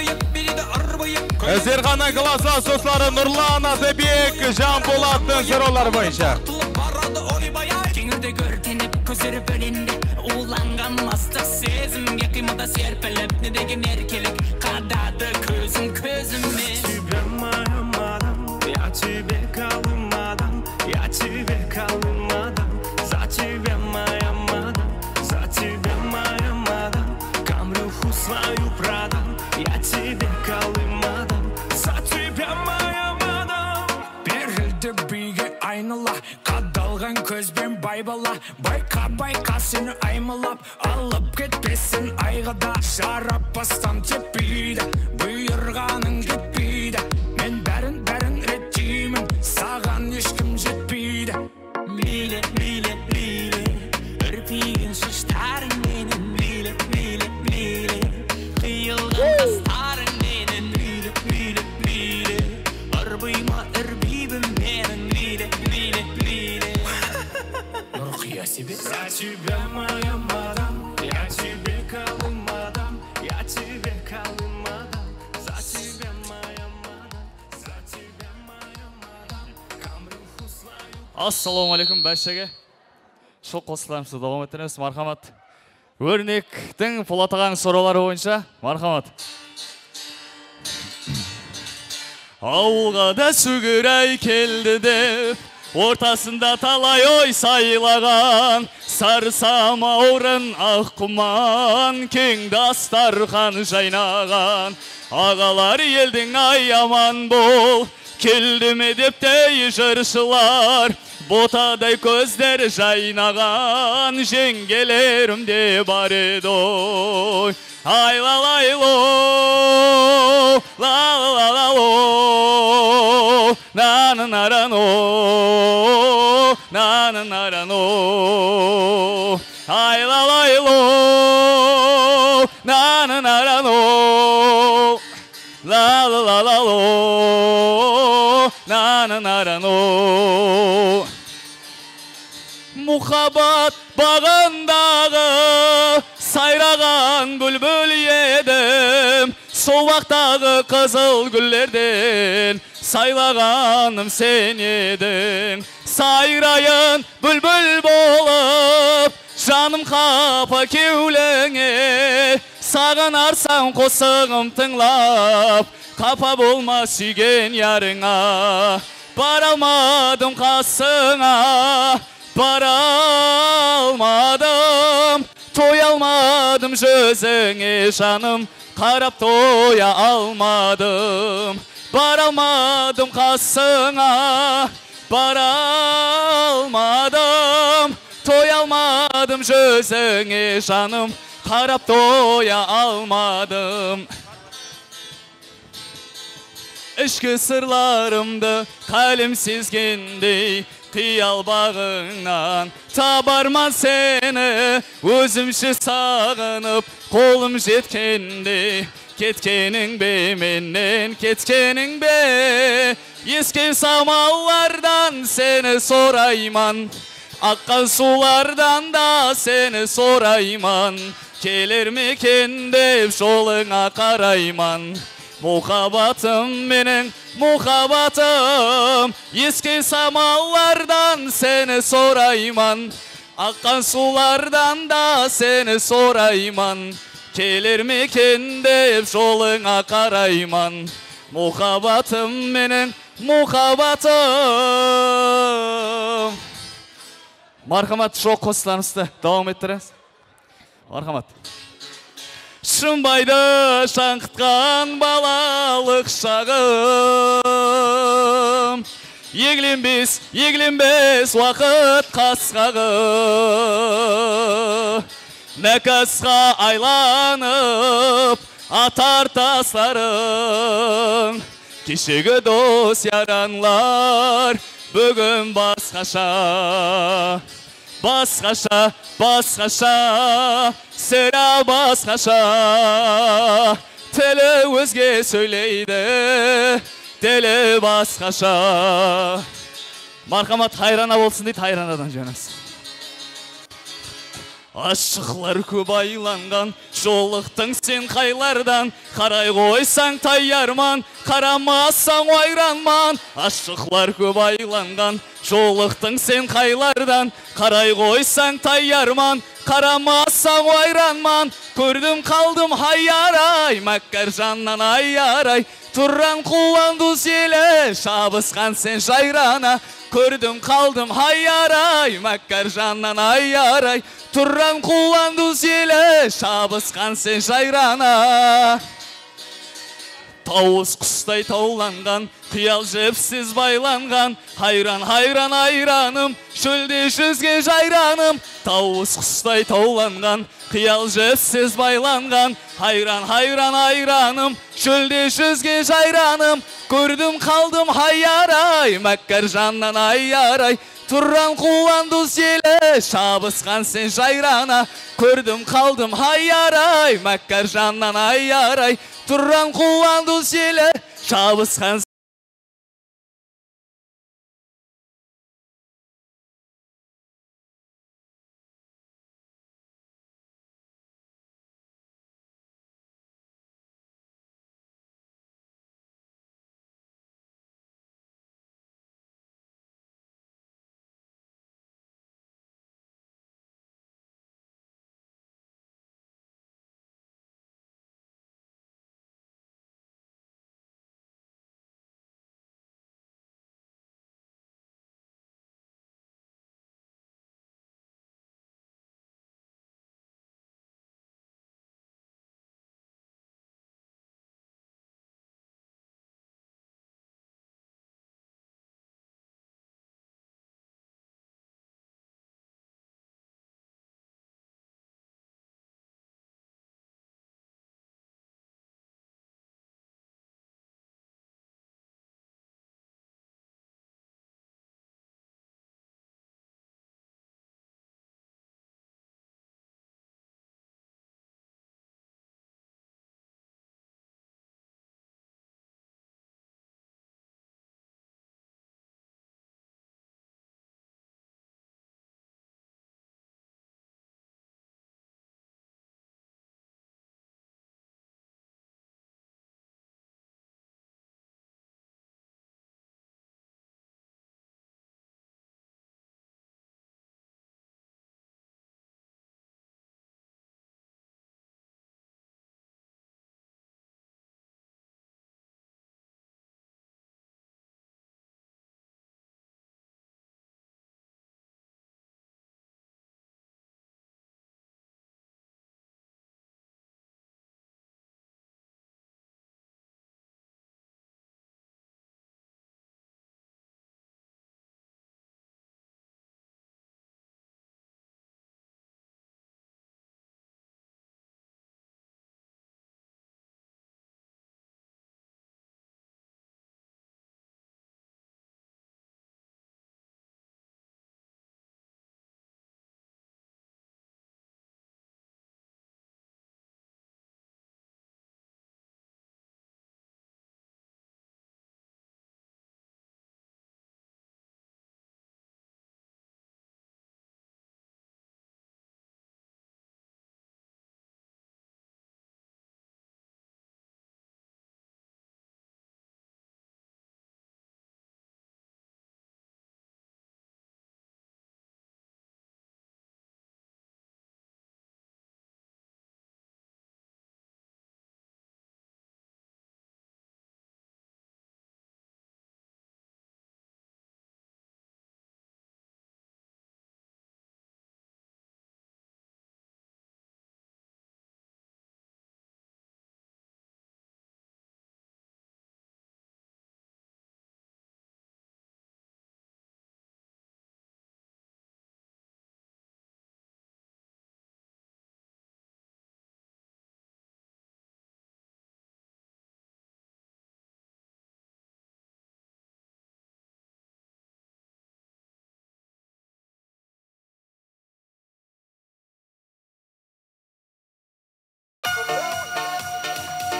Zergan'ın klaslас dostları Nurlan Atabek Жанболаттың soruları boyunca. Kengірде көртеніп көздері бөлінді, уланған мастық сезімге қимылда серпіліп, не деген еркелік қадады көзім көзіме. Тебе моим адам, я тебе калым адам, я тебе калым адам, за тебя моя мадам, за тебя моя мадам, камрюху свою продам, я тебе калым адам, за тебя моя мадам. Берілді биге айнала, қадалған көзбен байбала, байқа байқа сені аймалап, алып кетпесін айғада, шарап бастан теппейді, бұйырғаның кетпейді, мен бәрін бәрін реттеймін, саған ешкім жетпейді. Мейлі мейлі мейлі, үрпиген шаштарың менің, мейлі мейлі мейлі, қиылған қастарың менің, мейлі мейлі мейлі. тебя, моя мадам, я тебе колым мадам, я тебе колым мадам, за тебя, моя мадам, за тебя, моя мадам, камруху свою. Assalomu alaykum barchaga. Shu qo'shiqlarimizni davom ettiramiz. Marhamat. O'rnekning Po'latag'an so'rovlari bo'yicha marhamat. Avulga da suguray keldi deb, ortasında talay oy saylagan, sarsama orun ak kuman, keng dastarxan jaynagan. Ağalar yeldin ay aman bol, keldi mi dep de jırşılar, botaday gözler jaynagan, jengelerim de bar edoy. Ay la la lo, la la la la lo, na na na na no, na na na na no. Ay la la lo, na na na na no, la la la la lo, na na na na no. Muhabbat bağındağı sayragan bülbül yedim, soğuktağı kızıl güllerden saylaganım sen yedin. Sayrayın bülbül bolup canım kapa kevlenge, sağınarsam kosağım tınlap, kapa bulma sügen yarına. Baramadım kasına, baralmadım, toyalmadım gözüne canım, karap toya almadım. Baralmadım kasına, baralmadım, toyalmadım gözüne canım, karap toya almadım. Eşki sırlarımdı kalem sizgendi, kıyal bağından tabarman seni, özümşi sağınıp kolum jetkendi. Ketkenin be menden, ketkenin be, eski samallardan seni sorayman, akkan sulardan da seni sorayman, gelir miken dep joluna karayman. Muhabbatım benim, muhabbatım, eski samallardan seni sorayman, akkan sulardan da seni sorayman, gelir miken dep joluna karayman. Muhabbatım benim, muhabbatım. Marhamat, şu qo'shiqlarimizni davom ettiramiz. Marhamat. Шымбайды шаңқытқан балалық шағым, егленбес, егленбес уақыт қасқағы, нәкасқа айланып атар тастарың, кешегі дос яранлар бүгін басқаша. Басқаша, басқаша, сірә басқаша, тілі өзге сөйлейді, тілі басқаша. Мархамат хайрана болсын дейді, хайранадан жөніміз. Ашықлар көп айланған, жолықтың сен қайлардан, қарай қойсаң таярман, қарамасаң ойранман. Ашықлар көп айланған, жолықтың сен қайлардан, қарай қойсаң таярман, қарамасаң ойранман. Көрдім қалдым хайарай, мәккәр жаннан айарай, тұран қуанду селі, шабысқан сен жайрана. Көрдім қалдым хайарай, мәккәр жаннан айарай, тұран қуанду селі, шабысқан сен жайрана. Тауыз құстай тауланған, қиял жепсіз байланған, хайран, хайран, айраным, шөлде жүзге жайраным. Тауыз құстай тауланған, қиял жепсіз байланған, хайран, хайран, айраным, шөлде жүзге жайраным. Көрдім қалдым хайарай, мәккәр жаннан айарай, тұран қуанду селі, шабысқан сен жайрана. Көрдім қалдым хайарай, мәккәр жаннан айарай, тұран қуанду селі, шабысқан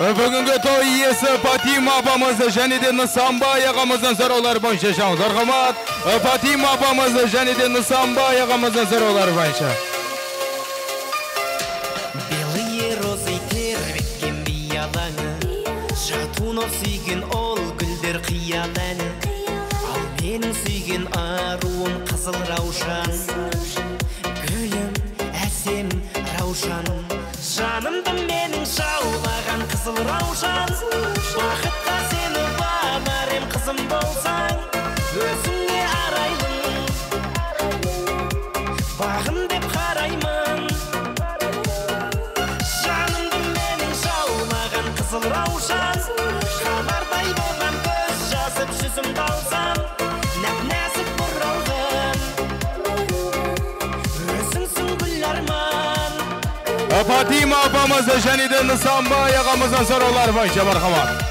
Бүгінгі той иесі Фатима апамыз және де Нысанбай ағамыздың сұраулары бойынша шамыз. Рахмат. Фатима апамыз және де Нысанбай ағамыздың сұраулары бойынша. Белые розы тербеткен биялаңы, жатуно сүйген ол гүлдер қияләні. Ал менің сүйген аруым қызыл раушан, гүлім әсем раушан. Жанымды менің шаулаған қызыл раушан, бақытқа сені бағарым қызым болсаң, өзіңе арайлым, бағым деп қараймын. Жанымды менің шаулаған қызыл раушан, қанардай болған көз жазып жүзімді алсам, нәп-нәзік бұралғын, өзіңсің гүл арман. Фатима апамыз және де Нысанбай ағамыздың сұраулары бойынша мархамат.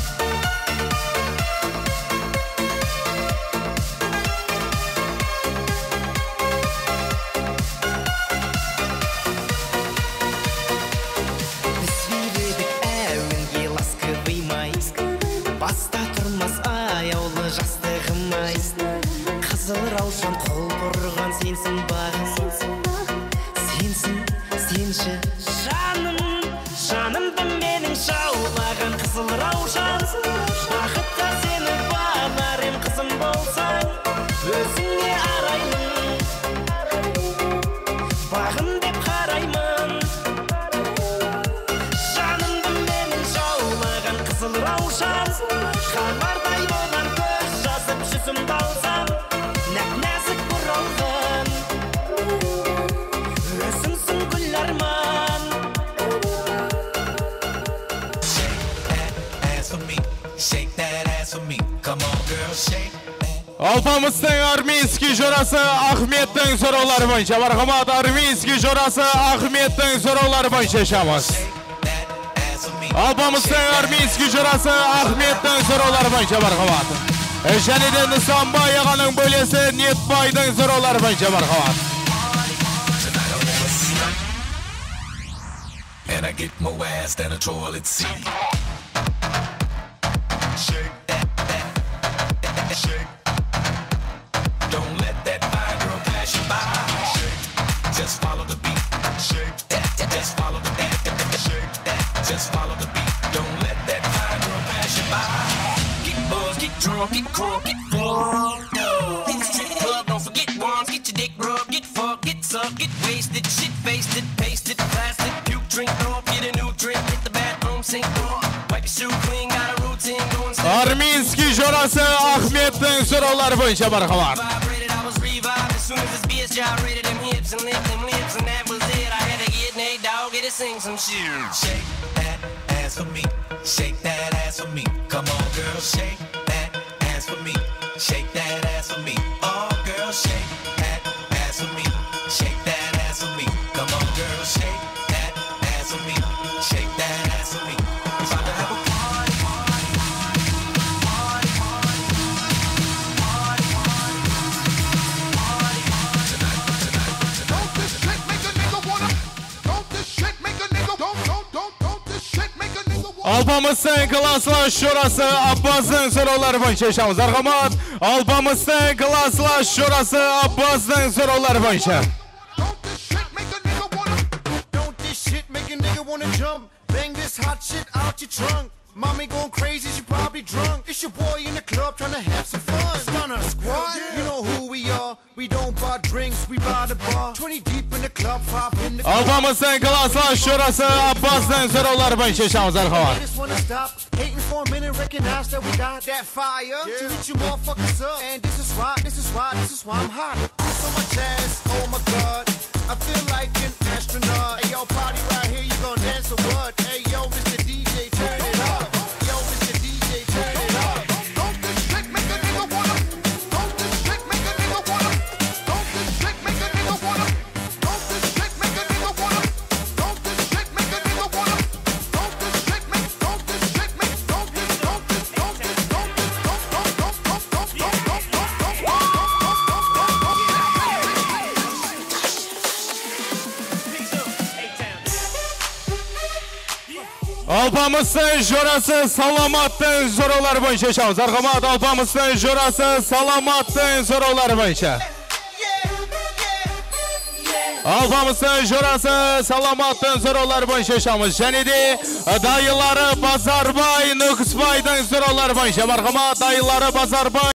Біз сүйредік әуенге ласковый май, баста тұрмас аяулы жастығым-ай. Қызыл раушан қол бұрған сенсің бағым, сенсің сенші жаным, жанымды менің шаулаған қызыл раушан, бақытқа сені бағарым қызым болсаң, өзіңе арайлым, бағым деп қараймын. Жанымды менің шаулаған қызыл раушан, қанардай болған көз жазып жүзімді алсам, нәп-нәзік бұралғын, өзіңсің гүл арман. Shake that ass for me. Come on, girl, shake. Алпамыстың армейский жорасы Ахметтің сұраулары бойынша. Мархамат, армейский жорасы Ахметтің сұраулары бойынша шамыз. Алпамыстың армейский жорасы Ахметтің сұраулары бойынша мархамат. Және де Нысанбай ағаның бөлесі Нетбайдың сұраулары бойынша мархамат. And I get more ass than a toilet seat. Shake that, that, that, shake. Don't let that fine girl pass you by. Shake. Just follow the beat. Shake. That, that, just follow the beat. Shake. That, just follow the beat. Don't let that fine girl pass you by. Get buzzed, get drunk, get crunk, get fucked up. Hit the strip club, don't forget ones. Get your dick rubbed, get fucked, get sucked, get wasted, shit faced it, pasted, plastic, puke, drink, throw up, get a new drink, hit the bathroom, sink, throw up, wipe your shoe clean, got a routine going. Армейский жорасы Ахметтің сұраулары бойынша мархамат. I was revived as soon as this bitch gyrated them hips and licked them lips, and that was it. I had to get Nate Dogg, get to sing some shit. Shake that ass for me, shake that ass for me. Come on, girl, shake that ass for me, shake that ass for me. Oh, girl, shake that ass for me, shake that ass for me. Come on, girl, shake that ass for me, shake that ass for me. We're about to have a party, party, party, party, party, party, party tonight, tonight, tonight. Don't this shit make a nigga wanna? Don't this shit make a nigga? Don't, don't, don't, don't this shit make a nigga wanna? Алпамыстың класслас жорасы Аббаздың сұраулары бойынша шамыз. Рахмат. Алпамыстың класслас жорасы Аббаздың сұраулары бойынша. Don't this shit make a nigga wanna jump? Bang this hot shit out your trunk. Mommy going crazy, she probably drunk. It's your boy in the club trying to have some fun. Stunner squad, you know who we are. We don't buy drinks, we buy the bar. twenty deep in the club, pop in the club. Алпамыстың класслас жорасы Аббаздың сұраулары бойынша шамыз. Рахмат. I just wanna stop hating for a minute, recognize that we got that fire to hit you motherfuckers up. And this is why, this is why, this is why I'm hot. So much ass, oh my god, I feel like an astronaut. Hey yo, party right here, you gon' dance or what? Hey yo, Mister D J, turn it up. Yo, Mister D J, turn it up. Don't this shit make a nigga wanna? Don't this shit make a nigga wanna? Don't this shit make a nigga wanna? Don't this shit make a nigga wanna? Don't this shit make a nigga wanna? Don't this shit make? Don't this shit make? Don't this? Don't this? Don't this? Don't this? Don't don't don't don't don't don't don't don't don't. Alpamızın jörası salamattın sorular boyunca şahız. Arkamat Alpamızın jörası salamattın sorular boyunca. Alpamızın jörası salamattın sorular boyunca şahımız. Және de dayıları Bazarbay, Nüksbay'dın sorular boyunca. Arkamat dayıları Bazarbay.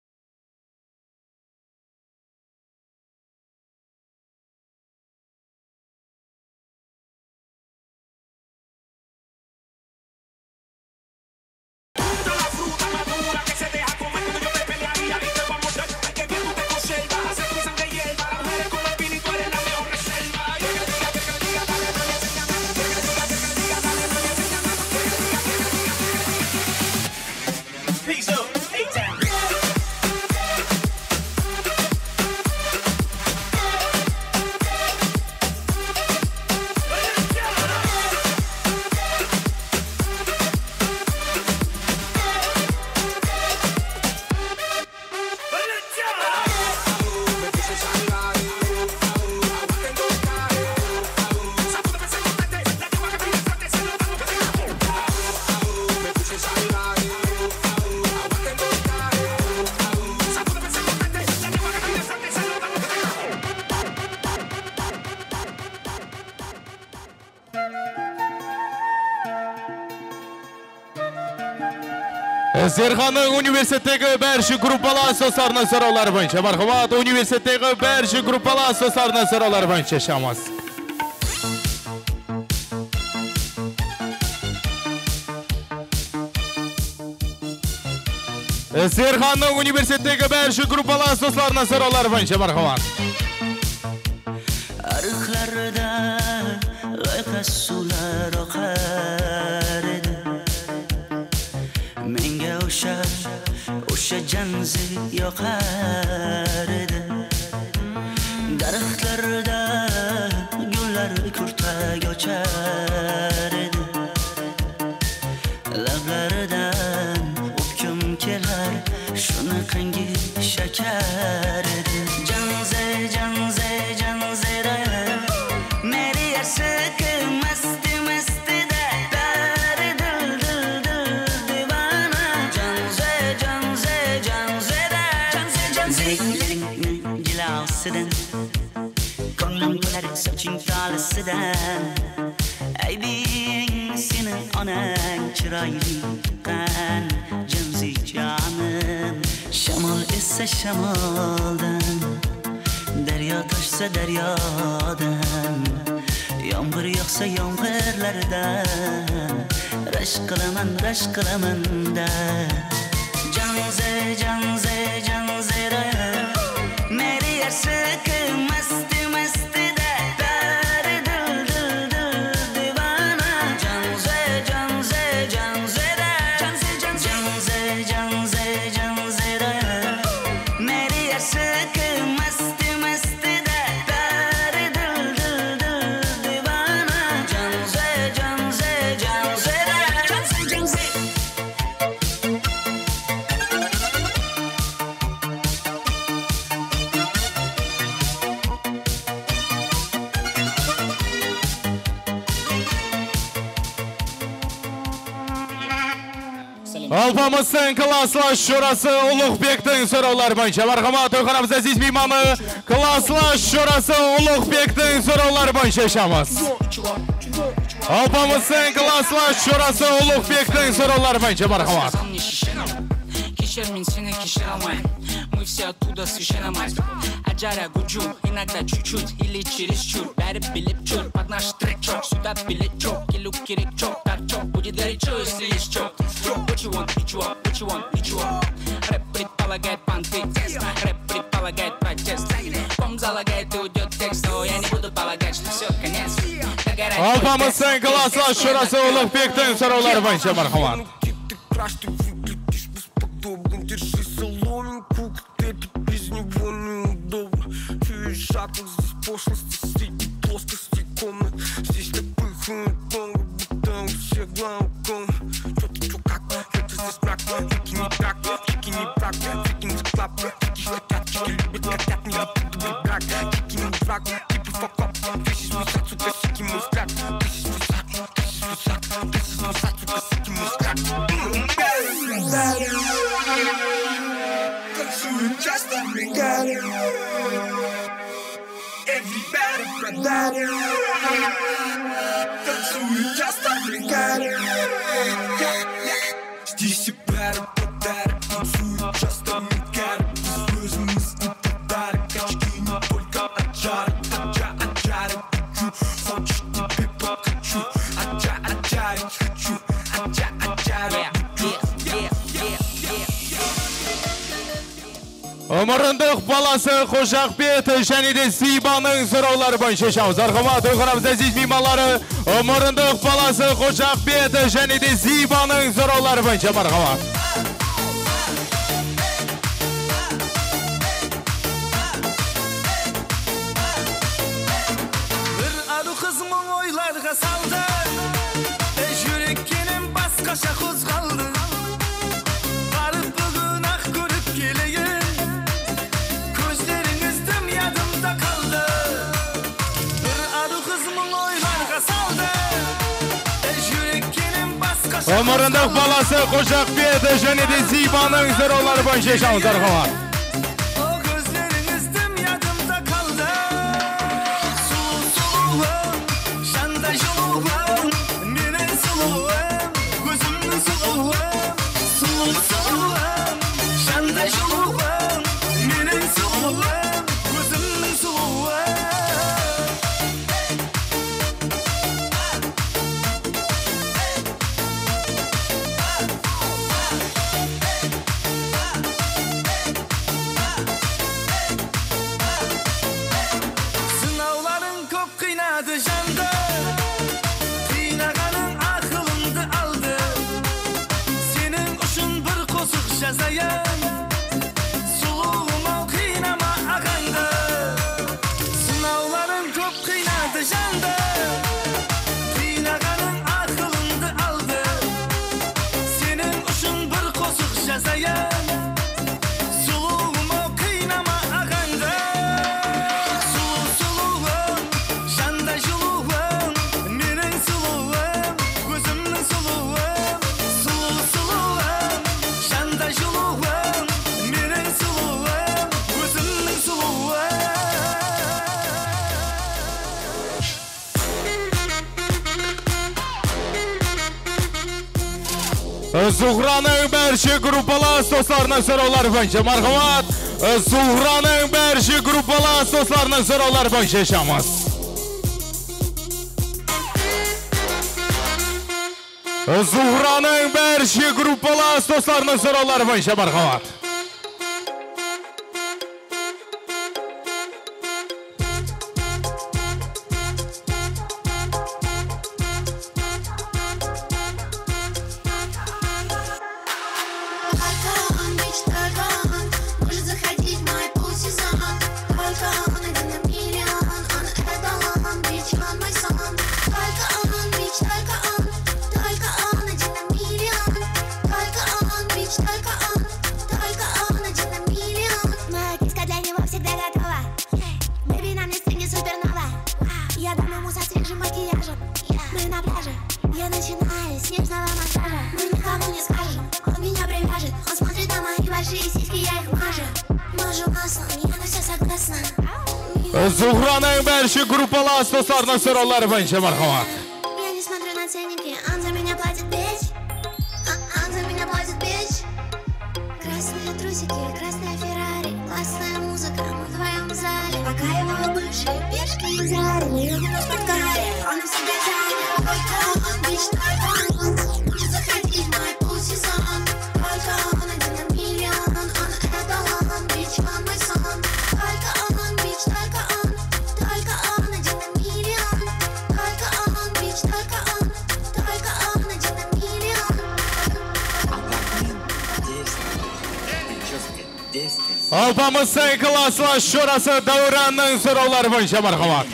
Zerhan'ın üniversitedeki berşi grupalı asoslarına sorular boyunca. Marhamat, üniversitedeki berşi grupalı asoslarına sorular boyunca şamaz. Zerhan'ın üniversitedeki berşi grupalı asoslarına sorular boyunca. Marhamat. Arıklarda gayka sular akar edi. Menga o'sha o'sha janzi yoqar edi. Daraxtlarda gullar kurtak ochar edi. Lablaridan o'pkim kelar shunaqangi shakar edi. Janze janze janzera meri yarsak masti masti da dar dil dil dil divana. Janze janze janzera janze janze jilasıdan ko'nglim to'lar soching tolisidan. Aybing sening onang chiroyli tuqqan janzi jonim. Shamol essa shamoldan, daryo toshsa daryodan, yomg'ir yog'sa yomg'irlardan rashk qilaman rashk qilaman da. Janze janze janzera meri yarsak masti masti da dar dil dil dil divana. Janze janze janzera janze janze janze janzera meri yarsak masti masti da dar dil dil dil divana. Janze janze janzera janze janze. Alpamızın klasla şurası Uluqbek'tin sorular boyunca. Marhamat, to'yxonamiz aziz mehmoni, klasla şurası Uluqbek'tin sorular boyunca şamaz. Alpamızın klasla şurası Uluqbek'tin sorular boyunca. Marhamat. Кешір мен сені кешіре алмаймын. Мы все оттуда совершенно мать. Аджара гуджу, иногда чуть-чуть или чересчур. Бәрі біліп жүр, под наш трек чок. Сюда билет чок, келу керек чок. Так чок, будет горячо, если есть чок. What you want, what you want, what you want, what you want. Рэп предполагает понты, рэп предполагает протест. Ком залагает и уйдет текст, но я не буду полагать, что все, конец. Alpamızın klasla şurası Uluqbek'tin sorular boyunca. Marhamat. Держи соломинку, кипит без него неудобно. Чуешь запах здесь пошлости, среди плоскости комнат. Здесь так пыхнет тонко, будто у всех главком. Чё ты, чё как, чё ты здесь мрак. Чики не так, чики не брак. Чики не склап, чики хотят, чики любят котят. Не выпутывай брак, чики не враг. Типа факап, this is высад, сука, сики мой взгляд. This is высад, this is высад, this is высад, сука, forget it. Everybody forget it. Танцую часто forget it. Здесь и бәрі подарок. Танцую часто forget it. Біз өзіміздің подарок. Очки не только от жары. Аджа, аджары, хочу. Хочешь тебе покачу. Аджа, аджары, хочу. Аджа, аджары, хочу. Мұрындық баласы Қожақбет және де Зибаның сұраулары бойынша шамыз. Арғымат ұйғырамыз әзіз мейманлары. Мұрындық баласы Қожақбет және де Зибаның сұраулары бойынша марғамат. Бір аду қызмың ойларға салды, жүреккенім басқаша қозғалды. Барып бүгін ақ көріп келейін, көздеріңіздің ядымда қалды. Бір аду қызмың ойларға салды, жүреккенім басқаша қозғалды. Мұрындық баласы Қожақбет және де Зибаның сұраулары бойынша шамыз. Арғымат. Zuhranın bərşi qrupalas dostlarının sıraları boyunca marhamat. Zuhranın bərşi qrupalas dostlarının sıraları boyunca yaşamaz. Zuhranın bərşi qrupalas dostlarının sıraları boyunca marhamat. Zuhranın bərşi qrupalas dostlarının sıraları boyunca marhamat. Я не смотрю на ценники, он за меня платит бич. Он за меня платит бич. Красные трусики, красная Феррари, классная музыка, мы вдвоем в зале. Пока его бывшие пешки из Зари, мы едем на спорткаре, он на себя тянет. Только он, бич, только он, может заходить в мой полсезон. Только он один на миллион, он эталон, бич, он мой сон. Только он, бич, только он, только он один на миллион. Только он, бич, только он, только он один на миллион. Alpamızın klasla şurası Davran'ın sıraları boyunca marhamat.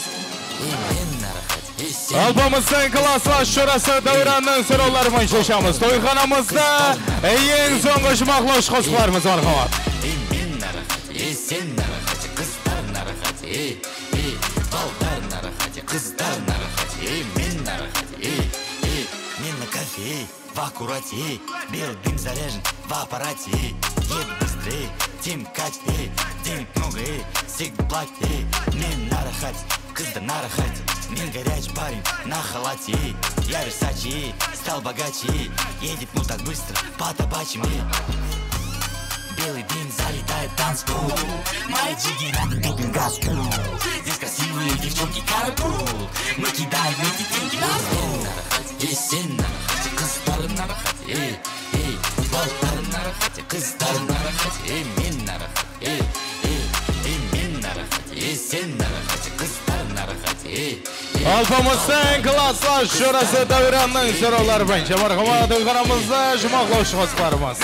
Alpamızın klasla şurası Davran'ın sıraları boyunca yaşamız. Toyxanamızda en son koşmakla hoşqoslarımız marhamat. курать, ей. Белый дым заряжен в аппарате, ей. Едет быстрее, тем катит, ей. Денег много, ей, всегда платит, ей. Мен на рахате, кызда на рахате. Мен горячий парень на халате, ей. Я Версачи, ей, стал богаче, ей. Едет ну так быстро, по табачьим, ей. Белый дым залетает в танцпол. Мои джиги рядом допинг-газку. Здесь красивые девчонки карапул. Мы кидаем эти деньги на стол. Ей, сен на рахате, кыздары на рахате, ей, ей. Балдары на рахате, кыздары на рахате, ей, мен на рахате, ей, ей, ей, мен на рахате, ей, сен на рахате, кыздары на рахате, ей. Alpamızın klaslar şurası davranın sorular bence. Marhaba duygularımızda cumaqlaşı qoslarımız.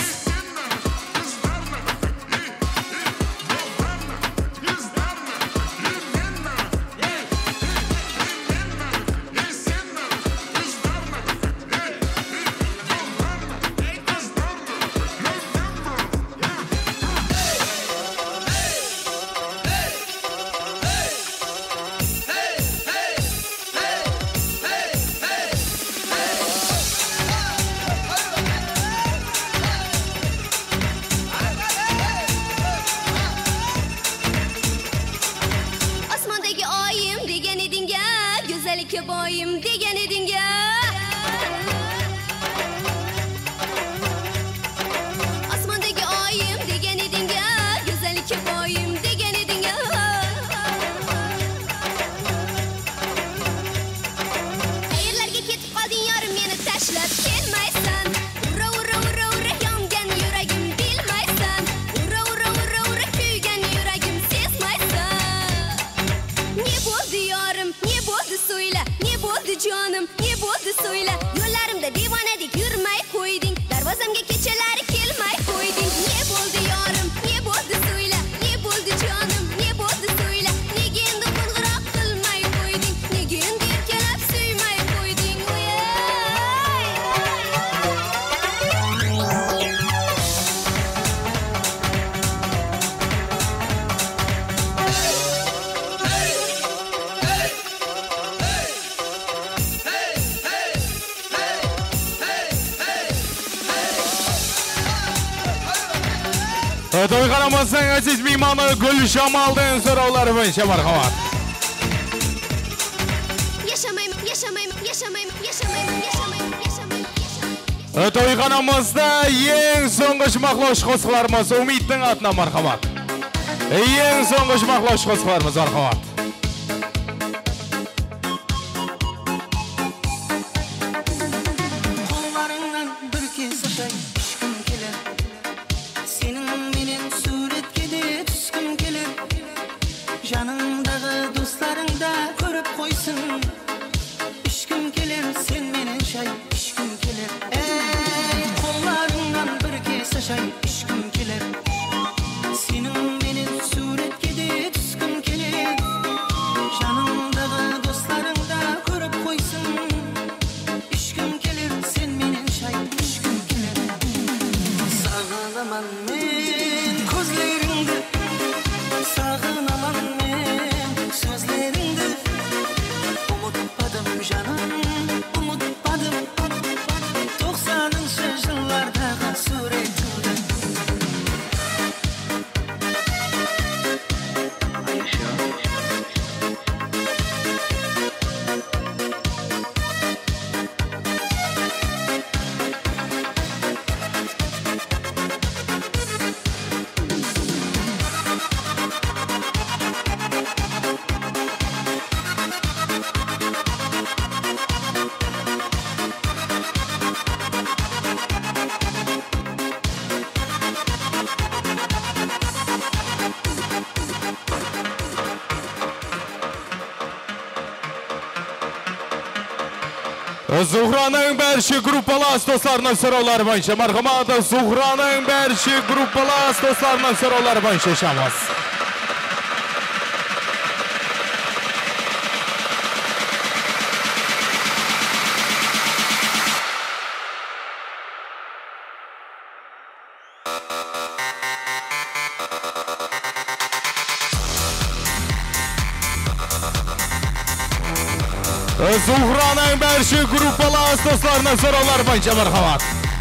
Toyxanamızın aziz meymanı Gül Şamaldın soruları boyunca marhamat. Yaşamayım, yaşamayım, yaşamayım, yaşamayım, yaşamayım, yaşamayım. Toyxanamızda en soңғы жұмақлауш қосқыларымыз Умиттің атына мархамат. En soңғы жұмақлауш қосқыларымыз мархамат. Қолларыңнан бір кез ұшай ішкім келер. Сенің менен суретке де түскім келер. Жаныңдағы достарың да көріп қойсын. Ішкім келер, сен менен шай ішкім келер. Ей, қолларыңнан бір кез ұшай ішкім келер. Сенің менен суретке де түскім келер. Жаныңдағы достарың да көріп қойсын. İşkім келер, sen менен шай ішкім келер. Сағынаман мен көзлеріңді, сағынаман мен сөзлеріңді. Ұмытпадым жаным, ұмытпадым тоқсаныншы жылдардағы суретіңді. Zuhra'nın berşi gruppalas dostlarına sorular boyunca marhamat. Zuhra'nın berşi gruppalas dostlarına sorular boyunca şamaz. Zuhra'nın berşi gruppalas dostlarına sorular boyunca marhamat.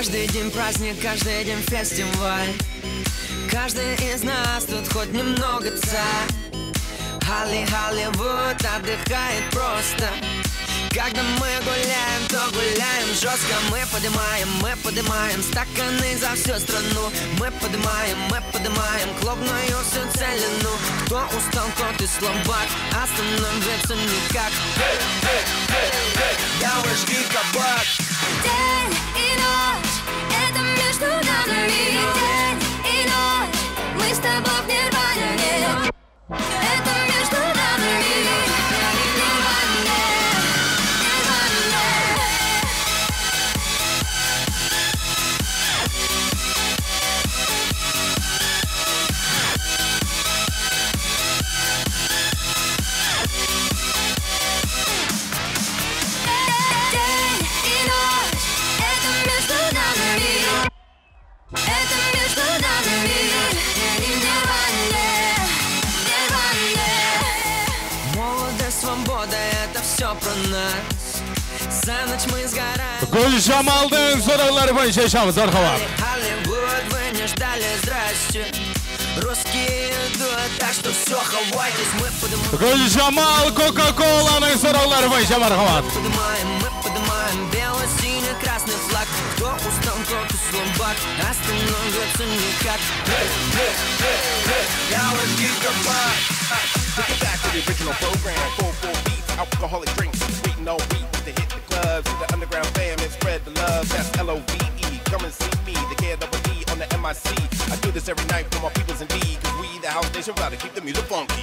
Каждый день праздник, каждый день фестиваль. Каждый из нас тут хоть немного царь. Холли, Холливуд отдыхает просто. Когда мы гуляем, то гуляем жестко. Мы поднимаем, мы поднимаем стаканы за всю страну. Мы поднимаем, мы поднимаем клубную всю целину. Кто устал, тот и слабак, остановиться никак. Я ваш гиг-кабак. День и ночь, это между нами. День и ночь, мы с тобой в нирване. Это между нами. Нирване. Все про нас. За ночь мы сгораем. Гүлжамалдың сұраулары бойынша шамыз арқалап. Холливуд, вы не ждали, здрасте. Русские идут, так что все, хавайтесь. Мы поднимаем. Гүлжамал Кока-Коланың сұраулары бойынша мархабат. Мы поднимаем, мы поднимаем бело-синий-красный флаг. Кто устал, тот и слабак, остановится никак. Я ваш гиг-кабак. Take it back to the original program. Full, full beats, alcoholic drinks, waiting on beat to hit the clubs. To the underground fam and spread the love. That's L O V E. Come and see me, the K double E on the M I C. I do this every night for my peoples indeed. Cause we the house nation, about to keep the music funky.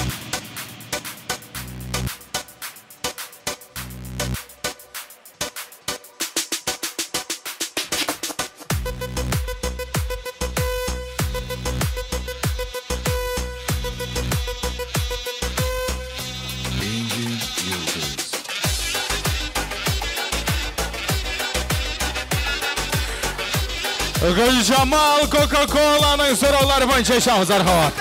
Гүлжамал Кока-Коланың сұраулары бойынша шамыз арқалап.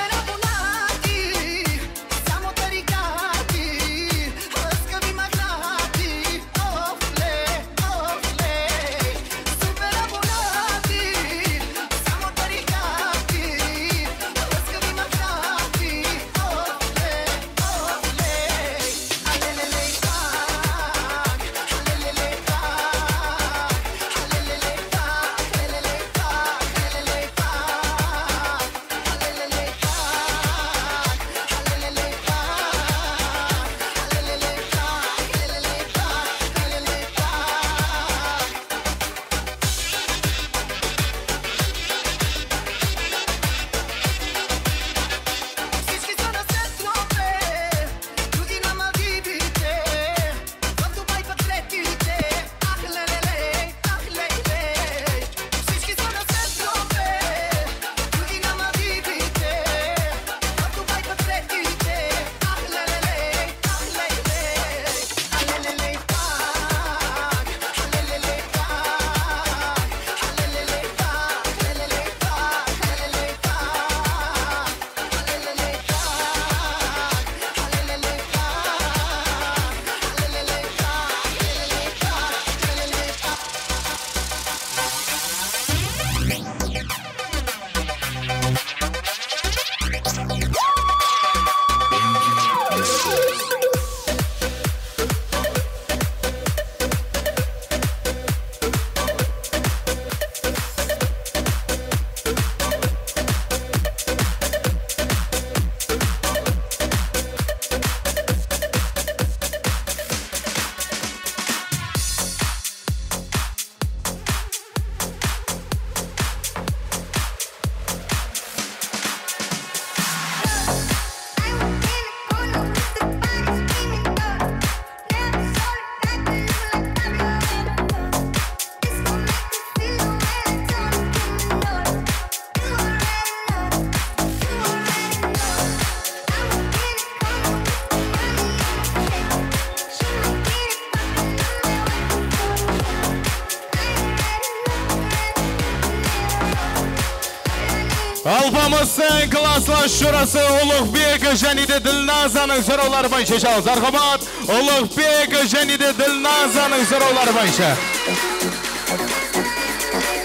Алпамыздың класслас жұрасы Ұлықбек және де Ділназаның сұраулары бойынша шалыз. Арқабат Ұлықбек және де Ділназаның сұраулары бойынша.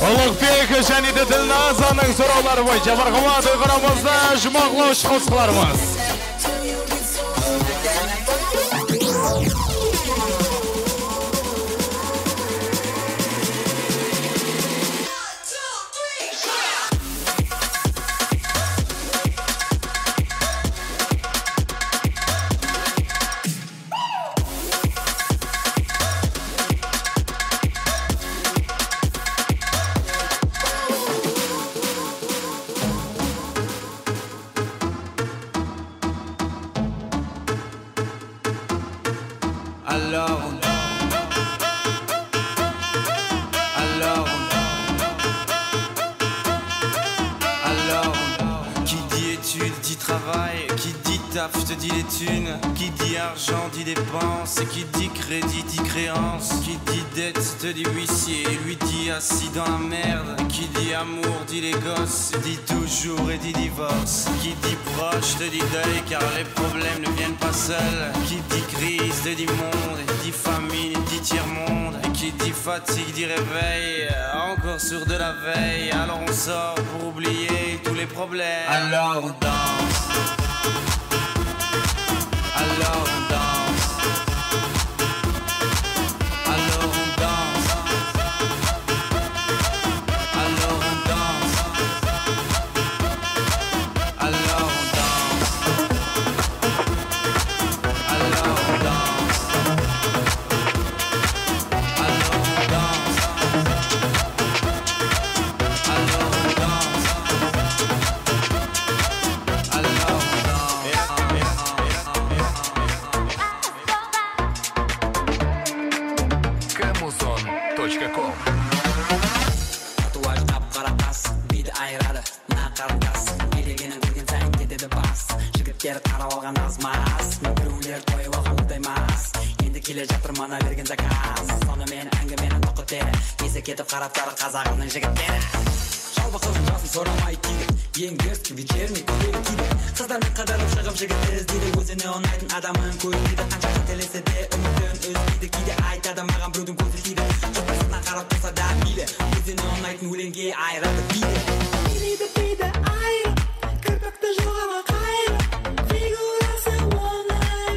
Ulug'bek және де Dilnaza'ның сұраулары бойынша мархамат ұйғырамызда жұмақлауш қосқыларымыз. Je te dis les thunes, qui dit argent dit dépenses, qui dit crédit dit créance, qui dit dette te dit huissier, lui dit assis dans la merde, qui dit amour dit les gosses, dit toujours et dit divorce, qui dit proche te dit deuil car les problèmes ne viennent pas seuls, qui dit crise te dit monde, dit famine dit tiers-monde, qui dit fatigue dit réveil, encore sur de la veille, alors on sort pour oublier tous les problèmes, alors on danse. Alors on danse, alors on danse, alors on danse, alors on danse, alors on danse, alors on danse, alors on danse, alors on Татуаж қап-қара қас, биді айырады, мына қарындас. Келегенін көрген сайын кетеді бас. Жігіттер қарап алған аз-маз, біреулер тойып алған мұндай мас. Енді келе жатыр мана берген заказ. Сонымен әңгіменің тоқытері, есі кетіп қараптары қазағымның жігіттері. Жалбы қыздың жасын сорамай кейді, ең берскі вечерний көйлегі кейді. Қыздармен қыдырып шығып жігітті іздейді, өзіне ұнайтын адамын көйлейді. Қанша қателесе де үмітін үзбейді, кейде айтады маған біреудің көзі тиді. Қарап тұрса да мейлі, өзіне ұнайтын өлеңге айырады биді. Билейді биді айыр, кірпікті жоғала қайыр, фигурасы оңай.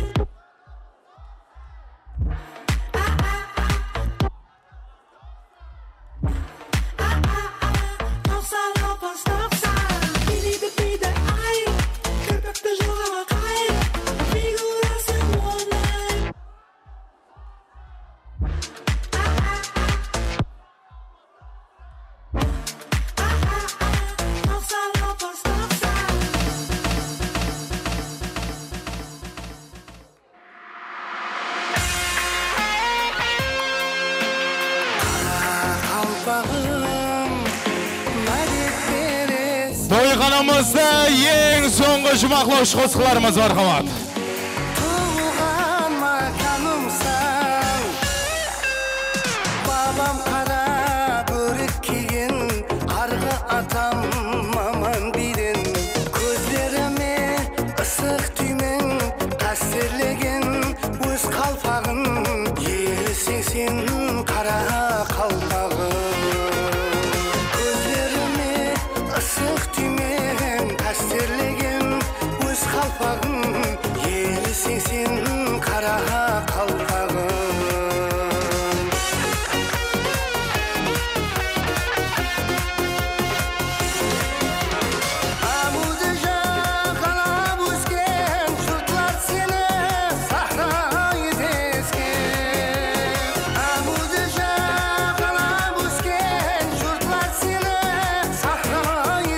Тоқсан алпыс тоқсан. Билейді биді айыр, кірпікті жоғала қайыр, фигурасы оңай. Тойханамызда ең соңғы жұмақлауш қосқыларымыз бар қамат. Туған маканымсың, бабам қара бөрік киген, арғы атам маман биден. Көздеріме ысық түймен, қастерлеген өз қалпағын, елсең сен қара қалпағын. Isık tümen kastırlegen öz kalpağın Yelisin sen kara kalpağın Amudu jakala busken Şurtlar seni sahrayı tezken Amudu jakala busken Şurtlar seni sahrayı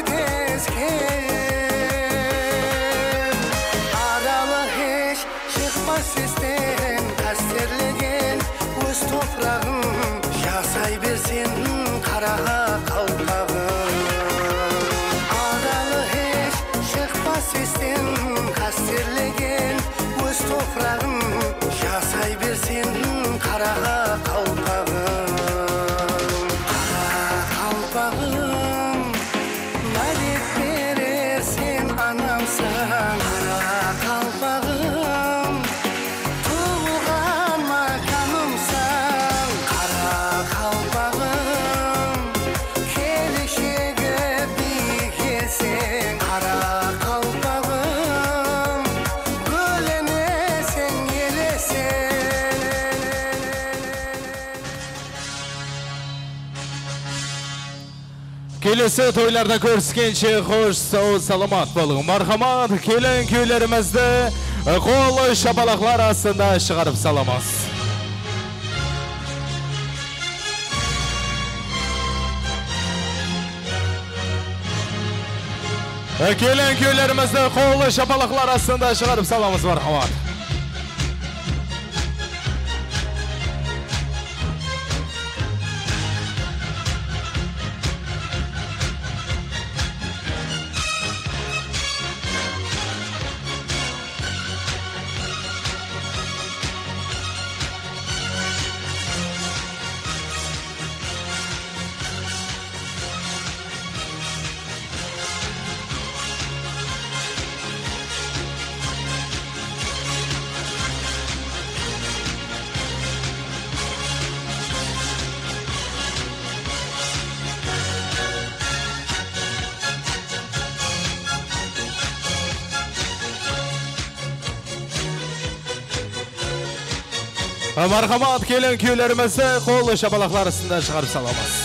Sistem kasterlegen öz toprağın Yasay bersen kara kalpağın Aralı hiç çıkmaz sistem kasterlegen öz toprağın Yasay bersen kara kalpağın Kara kalpağın Madet verirsen anamsan Kara kalpağın Tuğan makanımsan Kara kalpağın Kelesi toylarda görüşkençe hoş, sağ salamat bolun. Marhamat, kelen köylerimizde qol şapalaqlar arasında çıkarıp salamaz. Kelen köylerimizde qol şapalaqlar arasında çıkarıp salamaz marhamat. Marhamat, kelen köylerimizde qol şapalaqlar arasında çıkarıp salamaz.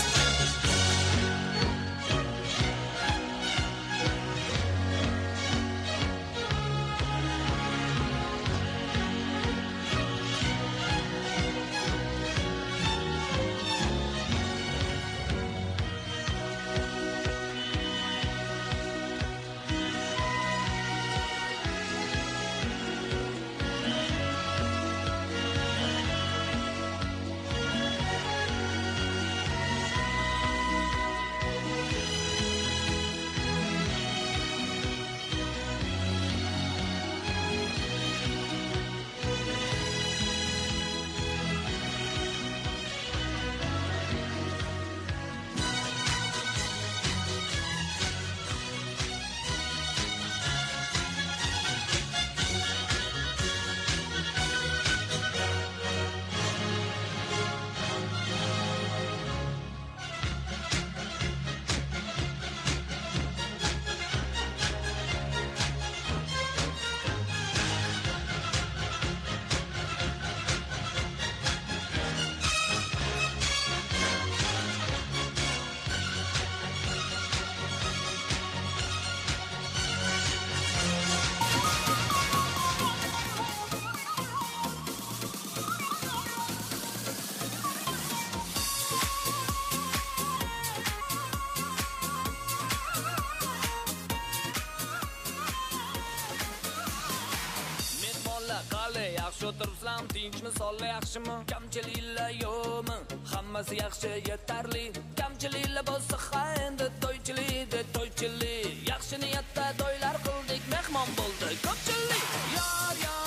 Yaxshi o'tiribsizlar, tinchmi, sog'li yaxshimi? Kamchiliklar yo'qmi? Hammasi yaxshi, yetarli. Kamchiliklar bo'lsa, ha endi to'ychilik, to'ychilik. Yaxshi niyatda to'ylar qildik, mehmon bo'ldik, ko'pchilik. Yor, yor